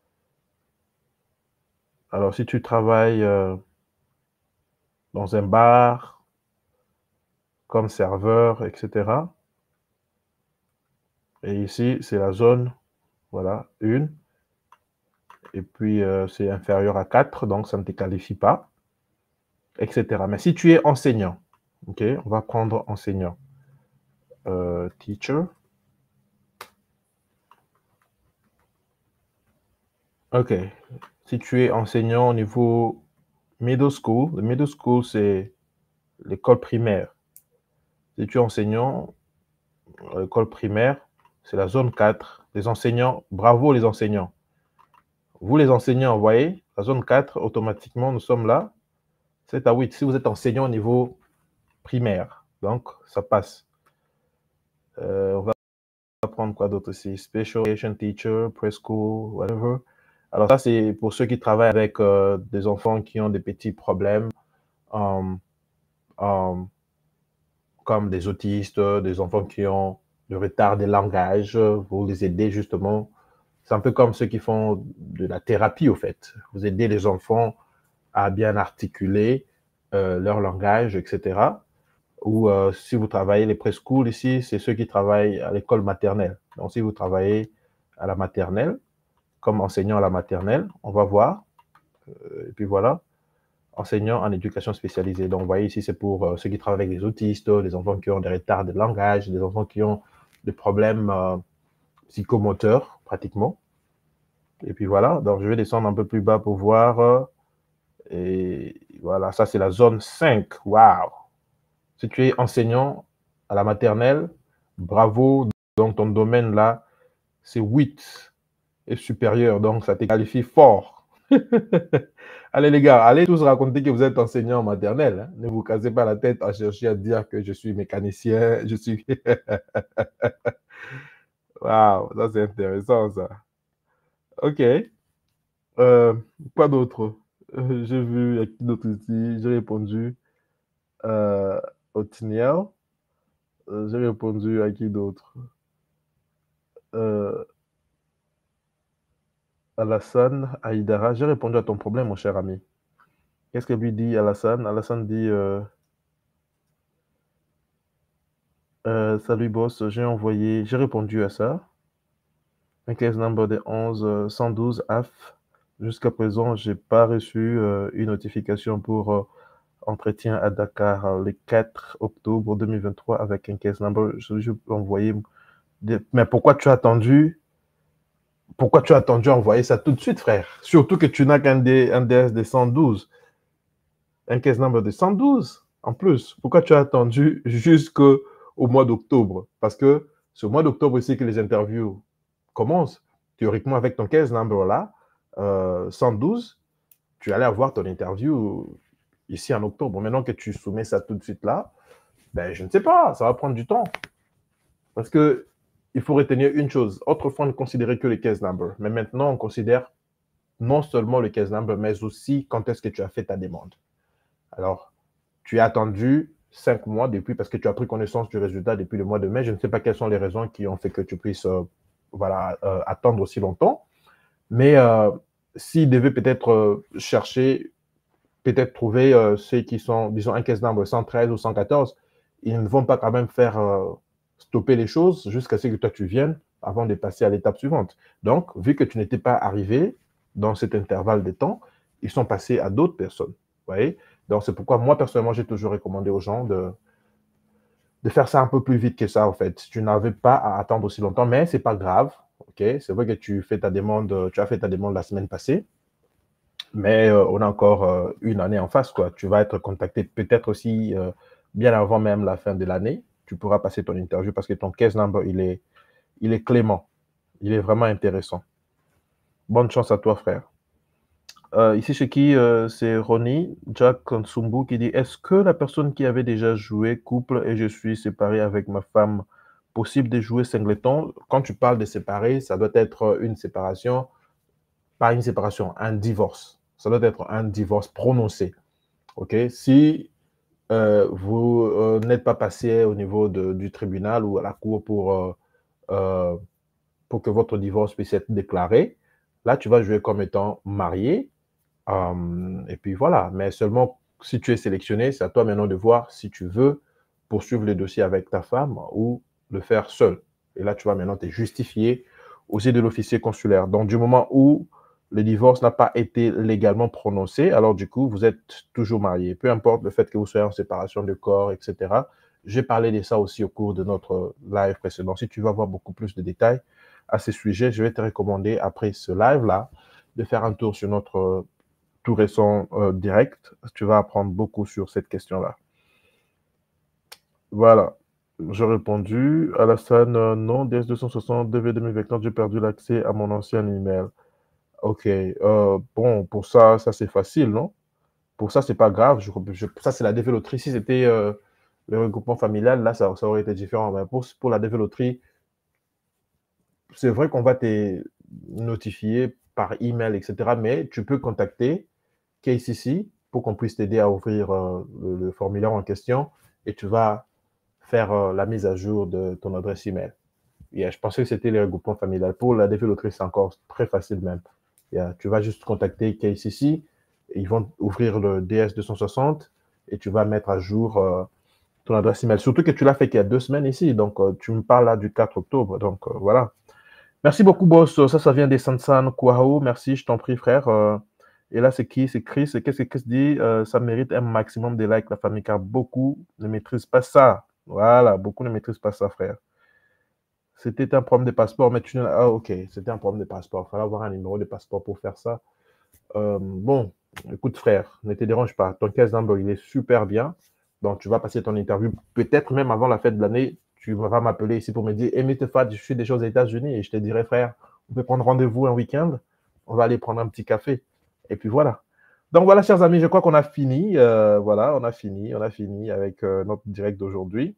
alors si tu travailles euh, dans un bar, comme serveur, et cetera. Et ici, c'est la zone, voilà, une. Et puis, euh, c'est inférieur à quatre, donc ça ne te qualifie pas, et cetera. Mais si tu es enseignant, ok, on va prendre enseignant. Euh, teacher. Ok. Si tu es enseignant au niveau middle school, le middle school, c'est l'école primaire. Si tu es enseignant à l'école primaire, c'est la zone quatre. Les enseignants, bravo les enseignants. Vous les enseignants, vous voyez, la zone quatre, automatiquement, nous sommes là. sept à huit. Si vous êtes enseignant au niveau primaire, donc ça passe. Euh, on va prendre quoi d'autre ici? Special Education Teacher, Preschool, whatever. Alors ça, c'est pour ceux qui travaillent avec euh, des enfants qui ont des petits problèmes, um, um, comme des autistes, des enfants qui ont du retard des langages. Vous les aidez justement. C'est un peu comme ceux qui font de la thérapie, au fait. Vous aidez les enfants à bien articuler euh, leur langage, et cetera. Ou euh, si vous travaillez les preschool ici, c'est ceux qui travaillent à l'école maternelle. Donc, si vous travaillez à la maternelle, comme enseignant à la maternelle, on va voir. Euh, et puis voilà, enseignant en éducation spécialisée. Donc, vous voyez ici, c'est pour euh, ceux qui travaillent avec des autistes, des enfants qui ont des retards de langage, des enfants qui ont des problèmes euh, psychomoteurs, pratiquement. Et puis voilà, donc je vais descendre un peu plus bas pour voir. Euh, et voilà, ça, c'est la zone cinq. Waouh! Si tu es enseignant à la maternelle, bravo, dans ton domaine là, c'est huit et supérieur, donc ça te qualifie fort. Allez les gars, allez tous raconter que vous êtes enseignant en maternelle. Hein. Ne vous cassez pas la tête à chercher à dire que je suis mécanicien, je suis... Waouh, ça c'est intéressant ça. Ok. Euh, quoi d'autre? Euh, J'ai vu, il y a qui d'autre ici? J'ai répondu euh, Otniel. Euh, J'ai répondu à qui d'autre? Euh, Alassane Aïdara. J'ai répondu à ton problème, mon cher ami. Qu'est-ce que lui dit Alassane? Alassane dit euh, euh, Salut boss, j'ai envoyé, j'ai répondu à ça. Un case number de onze euh, cent douze A F. Jusqu'à présent, j'ai pas reçu euh, une notification pour euh, entretien à Dakar euh, le quatre octobre deux mille vingt-trois avec un case number. Je, je peux envoyer. Des... Mais pourquoi tu as attendu? Pourquoi tu as attendu à envoyer ça tout de suite, frère? Surtout que tu n'as qu'un D, un D S de cent douze. Un case number de cent douze en plus. Pourquoi tu as attendu jusqu'au mois d'octobre? Parce que c'est au mois d'octobre ici que les interviews commencent. Théoriquement, avec ton case number là, euh, cent douze, tu allais avoir ton interview ici en octobre. Maintenant que tu soumets ça tout de suite là, ben, je ne sais pas, ça va prendre du temps. Parce que il faut retenir une chose. Autrefois, on ne considérait que le case number. Mais maintenant, on considère non seulement le case number, mais aussi quand est-ce que tu as fait ta demande. Alors, tu as attendu cinq mois depuis, parce que tu as pris connaissance du résultat depuis le mois de mai. Je ne sais pas quelles sont les raisons qui ont fait que tu puisses euh, voilà, euh, attendre aussi longtemps. Mais euh, s'ils devaient peut-être euh, chercher, peut-être trouver euh, ceux qui sont, disons, un case number cent treize ou cent quatorze, ils ne vont pas quand même faire euh, stopper les choses jusqu'à ce que toi tu viennes avant de passer à l'étape suivante. Donc, vu que tu n'étais pas arrivé dans cet intervalle de temps, ils sont passés à d'autres personnes. Vous voyez? Donc, c'est pourquoi moi, personnellement, j'ai toujours recommandé aux gens de, de faire ça un peu plus vite que ça, en fait. Tu n'avais pas à attendre aussi longtemps, mais ce n'est pas grave. Okay? C'est vrai que tu, fais ta demande, tu as fait ta demande la semaine passée, mais euh, on a encore euh, une année en face, quoi. Tu vas être contacté peut-être aussi euh, bien avant même la fin de l'année. Tu pourras passer ton interview parce que ton case number, il est, il est clément. Il est vraiment intéressant. Bonne chance à toi, frère. Euh, ici, chez qui euh, c'est Ronnie Jack Konsumbu qui dit: est-ce que la personne qui avait déjà joué couple et je suis séparé avec ma femme, possible de jouer singleton? Quand tu parles de séparer, ça doit être une séparation, pas une séparation, un divorce. Ça doit être un divorce prononcé. Ok? Si euh, vous euh, n'êtes pas passé au niveau de, du tribunal ou à la cour pour, euh, euh, pour que votre divorce puisse être déclaré, là, tu vas jouer comme étant marié. Euh, et puis voilà, mais seulement si tu es sélectionné, c'est à toi maintenant de voir si tu veux poursuivre le dossier avec ta femme ou le faire seul. Et là, tu vas maintenant te justifier aussi de l'officier consulaire. Donc, du moment où le divorce n'a pas été légalement prononcé, alors du coup, vous êtes toujours marié. Peu importe le fait que vous soyez en séparation de corps, et cetera. J'ai parlé de ça aussi au cours de notre live précédent. Si tu veux avoir beaucoup plus de détails à ce sujet, je vais te recommander après ce live-là de faire un tour sur notre tout récent euh, direct. Tu vas apprendre beaucoup sur cette question-là. Voilà. J'ai répondu. Alassane, euh, non, D S deux cent soixante, D V deux mille vingt, j'ai perdu l'accès à mon ancien email. Ok. Euh, bon, pour ça, ça c'est facile, non? Pour ça, c'est pas grave. Je, je, ça, c'est la dévéloterie. Si c'était euh, le regroupement familial, là, ça, ça aurait été différent. Mais pour, pour la dévéloterie, c'est vrai qu'on va te notifier par email, et cetera. Mais tu peux contacter K C C pour qu'on puisse t'aider à ouvrir euh, le, le formulaire en question et tu vas faire euh, la mise à jour de ton adresse email. Yeah, je pensais que c'était les regroupements familiales. Pour la développerie, c'est encore très facile même. Yeah, tu vas juste contacter K C C, et ils vont ouvrir le D S deux cent soixante et tu vas mettre à jour euh, ton adresse email. Surtout que tu l'as fait il y a deux semaines ici, donc euh, tu me parles là du quatre octobre. Donc euh, voilà. Merci beaucoup, boss. Ça, ça vient des Sansan Kouahou. Merci, je t'en prie, frère. Euh, et là, c'est qui? C'est Chris. Qu'est-ce que Chris dit? Euh, ça mérite un maximum de likes, la famille, car beaucoup ne maîtrisent pas ça. Voilà, beaucoup ne maîtrisent pas ça, frère. C'était un problème de passeport, mais tu ne... Ah, ok, c'était un problème de passeport. Il fallait avoir un numéro de passeport pour faire ça. Euh, bon, écoute, frère, ne te dérange pas. Ton case number, il est super bien. Donc, tu vas passer ton interview. Peut-être même avant la fête de l'année, tu vas m'appeler ici pour me dire, hey, Mister Fad, je suis déjà aux États-Unis et je te dirai, frère, on peut prendre rendez-vous un week-end. On va aller prendre un petit café. Et puis voilà. Donc voilà, chers amis, je crois qu'on a fini. Euh, voilà, on a fini. On a fini avec euh, notre direct d'aujourd'hui.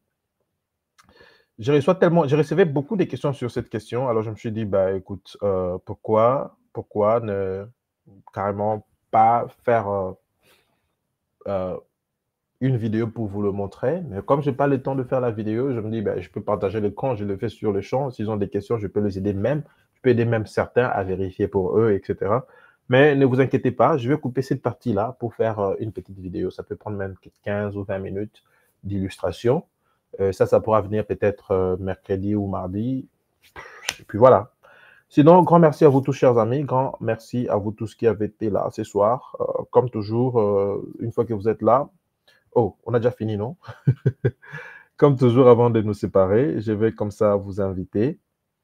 J'ai reçu tellement, j'ai reçu beaucoup de questions sur cette question. Alors, je me suis dit, bah, écoute, euh, pourquoi, pourquoi ne carrément pas faire euh, euh, une vidéo pour vous le montrer. Mais comme je n'ai pas le temps de faire la vidéo, je me dis, ben, je peux partager l'écran, je le fais sur le champ. S'ils ont des questions, je peux les aider même. Je peux aider même certains à vérifier pour eux, et cetera. Mais ne vous inquiétez pas, je vais couper cette partie-là pour faire euh, une petite vidéo. Ça peut prendre même quinze ou vingt minutes d'illustration. Euh, ça, ça pourra venir peut-être euh, mercredi ou mardi. Et puis voilà. Sinon, grand merci à vous tous, chers amis. Grand merci à vous tous qui avez été là ce soir. Euh, comme toujours, euh, une fois que vous êtes là, oh, on a déjà fini, non? Comme toujours, avant de nous séparer, je vais comme ça vous inviter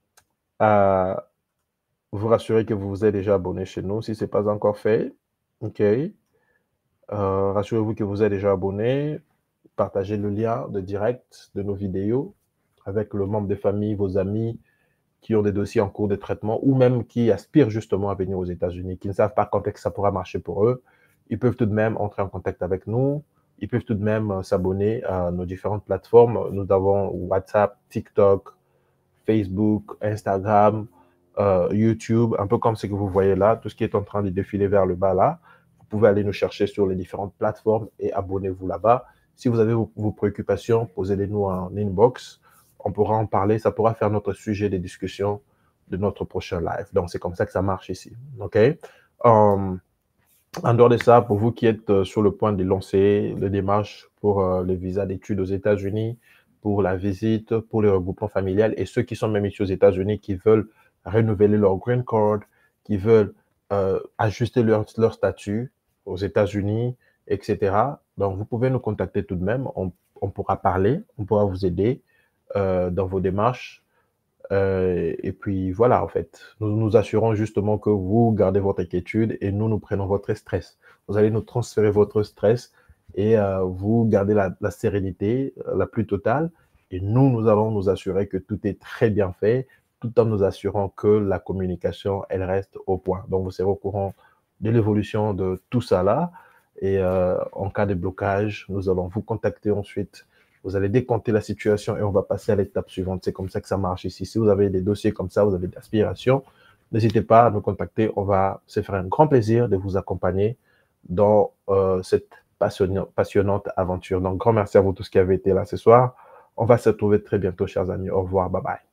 à vous rassurer que vous vous êtes déjà abonné chez nous si ce n'est pas encore fait. OK. Euh, rassurez-vous que vous êtes déjà abonné. Partagez le lien de direct de nos vidéos avec le membre de famille, vos amis qui ont des dossiers en cours de traitement ou même qui aspirent justement à venir aux États-Unis, qui ne savent pas quand est-ce que ça pourra marcher pour eux. Ils peuvent tout de même entrer en contact avec nous. Ils peuvent tout de même euh, s'abonner à nos différentes plateformes. Nous avons WhatsApp, TikTok, Facebook, Instagram, euh, YouTube, un peu comme ce que vous voyez là, tout ce qui est en train de défiler vers le bas là. Vous pouvez aller nous chercher sur les différentes plateformes et abonnez-vous là-bas. Si vous avez vos, vos préoccupations, posez-les-nous en inbox. On pourra en parler. Ça pourra faire notre sujet de discussion de notre prochain live. Donc, c'est comme ça que ça marche ici. OK? Um, En dehors de ça, pour vous qui êtes euh, sur le point de lancer les démarches pour euh, le visa d'études aux États-Unis, pour la visite, pour le regroupement familial, et ceux qui sont même ici aux États-Unis, qui veulent renouveler leur green card, qui veulent euh, ajuster leur, leur statut aux États-Unis, et cetera. Donc, vous pouvez nous contacter tout de même. On, on pourra parler, on pourra vous aider euh, dans vos démarches. Euh, et puis voilà, en fait, nous nous assurons justement que vous gardez votre inquiétude et nous, nous prenons votre stress. Vous allez nous transférer votre stress et euh, vous gardez la, la sérénité euh, la plus totale. Et nous, nous allons nous assurer que tout est très bien fait, tout en nous assurant que la communication, elle reste au point. Donc, vous serez au courant de l'évolution de tout ça là. Et euh, en cas de blocage, nous allons vous contacter ensuite. Vous allez décompter la situation et on va passer à l'étape suivante. C'est comme ça que ça marche ici. Si vous avez des dossiers comme ça, vous avez des aspirations, n'hésitez pas à nous contacter. On va se faire un grand plaisir de vous accompagner dans euh, cette passionnant passionnante aventure. Donc grand merci à vous tous qui avez été là ce soir. On va se retrouver très bientôt, chers amis. Au revoir, bye bye.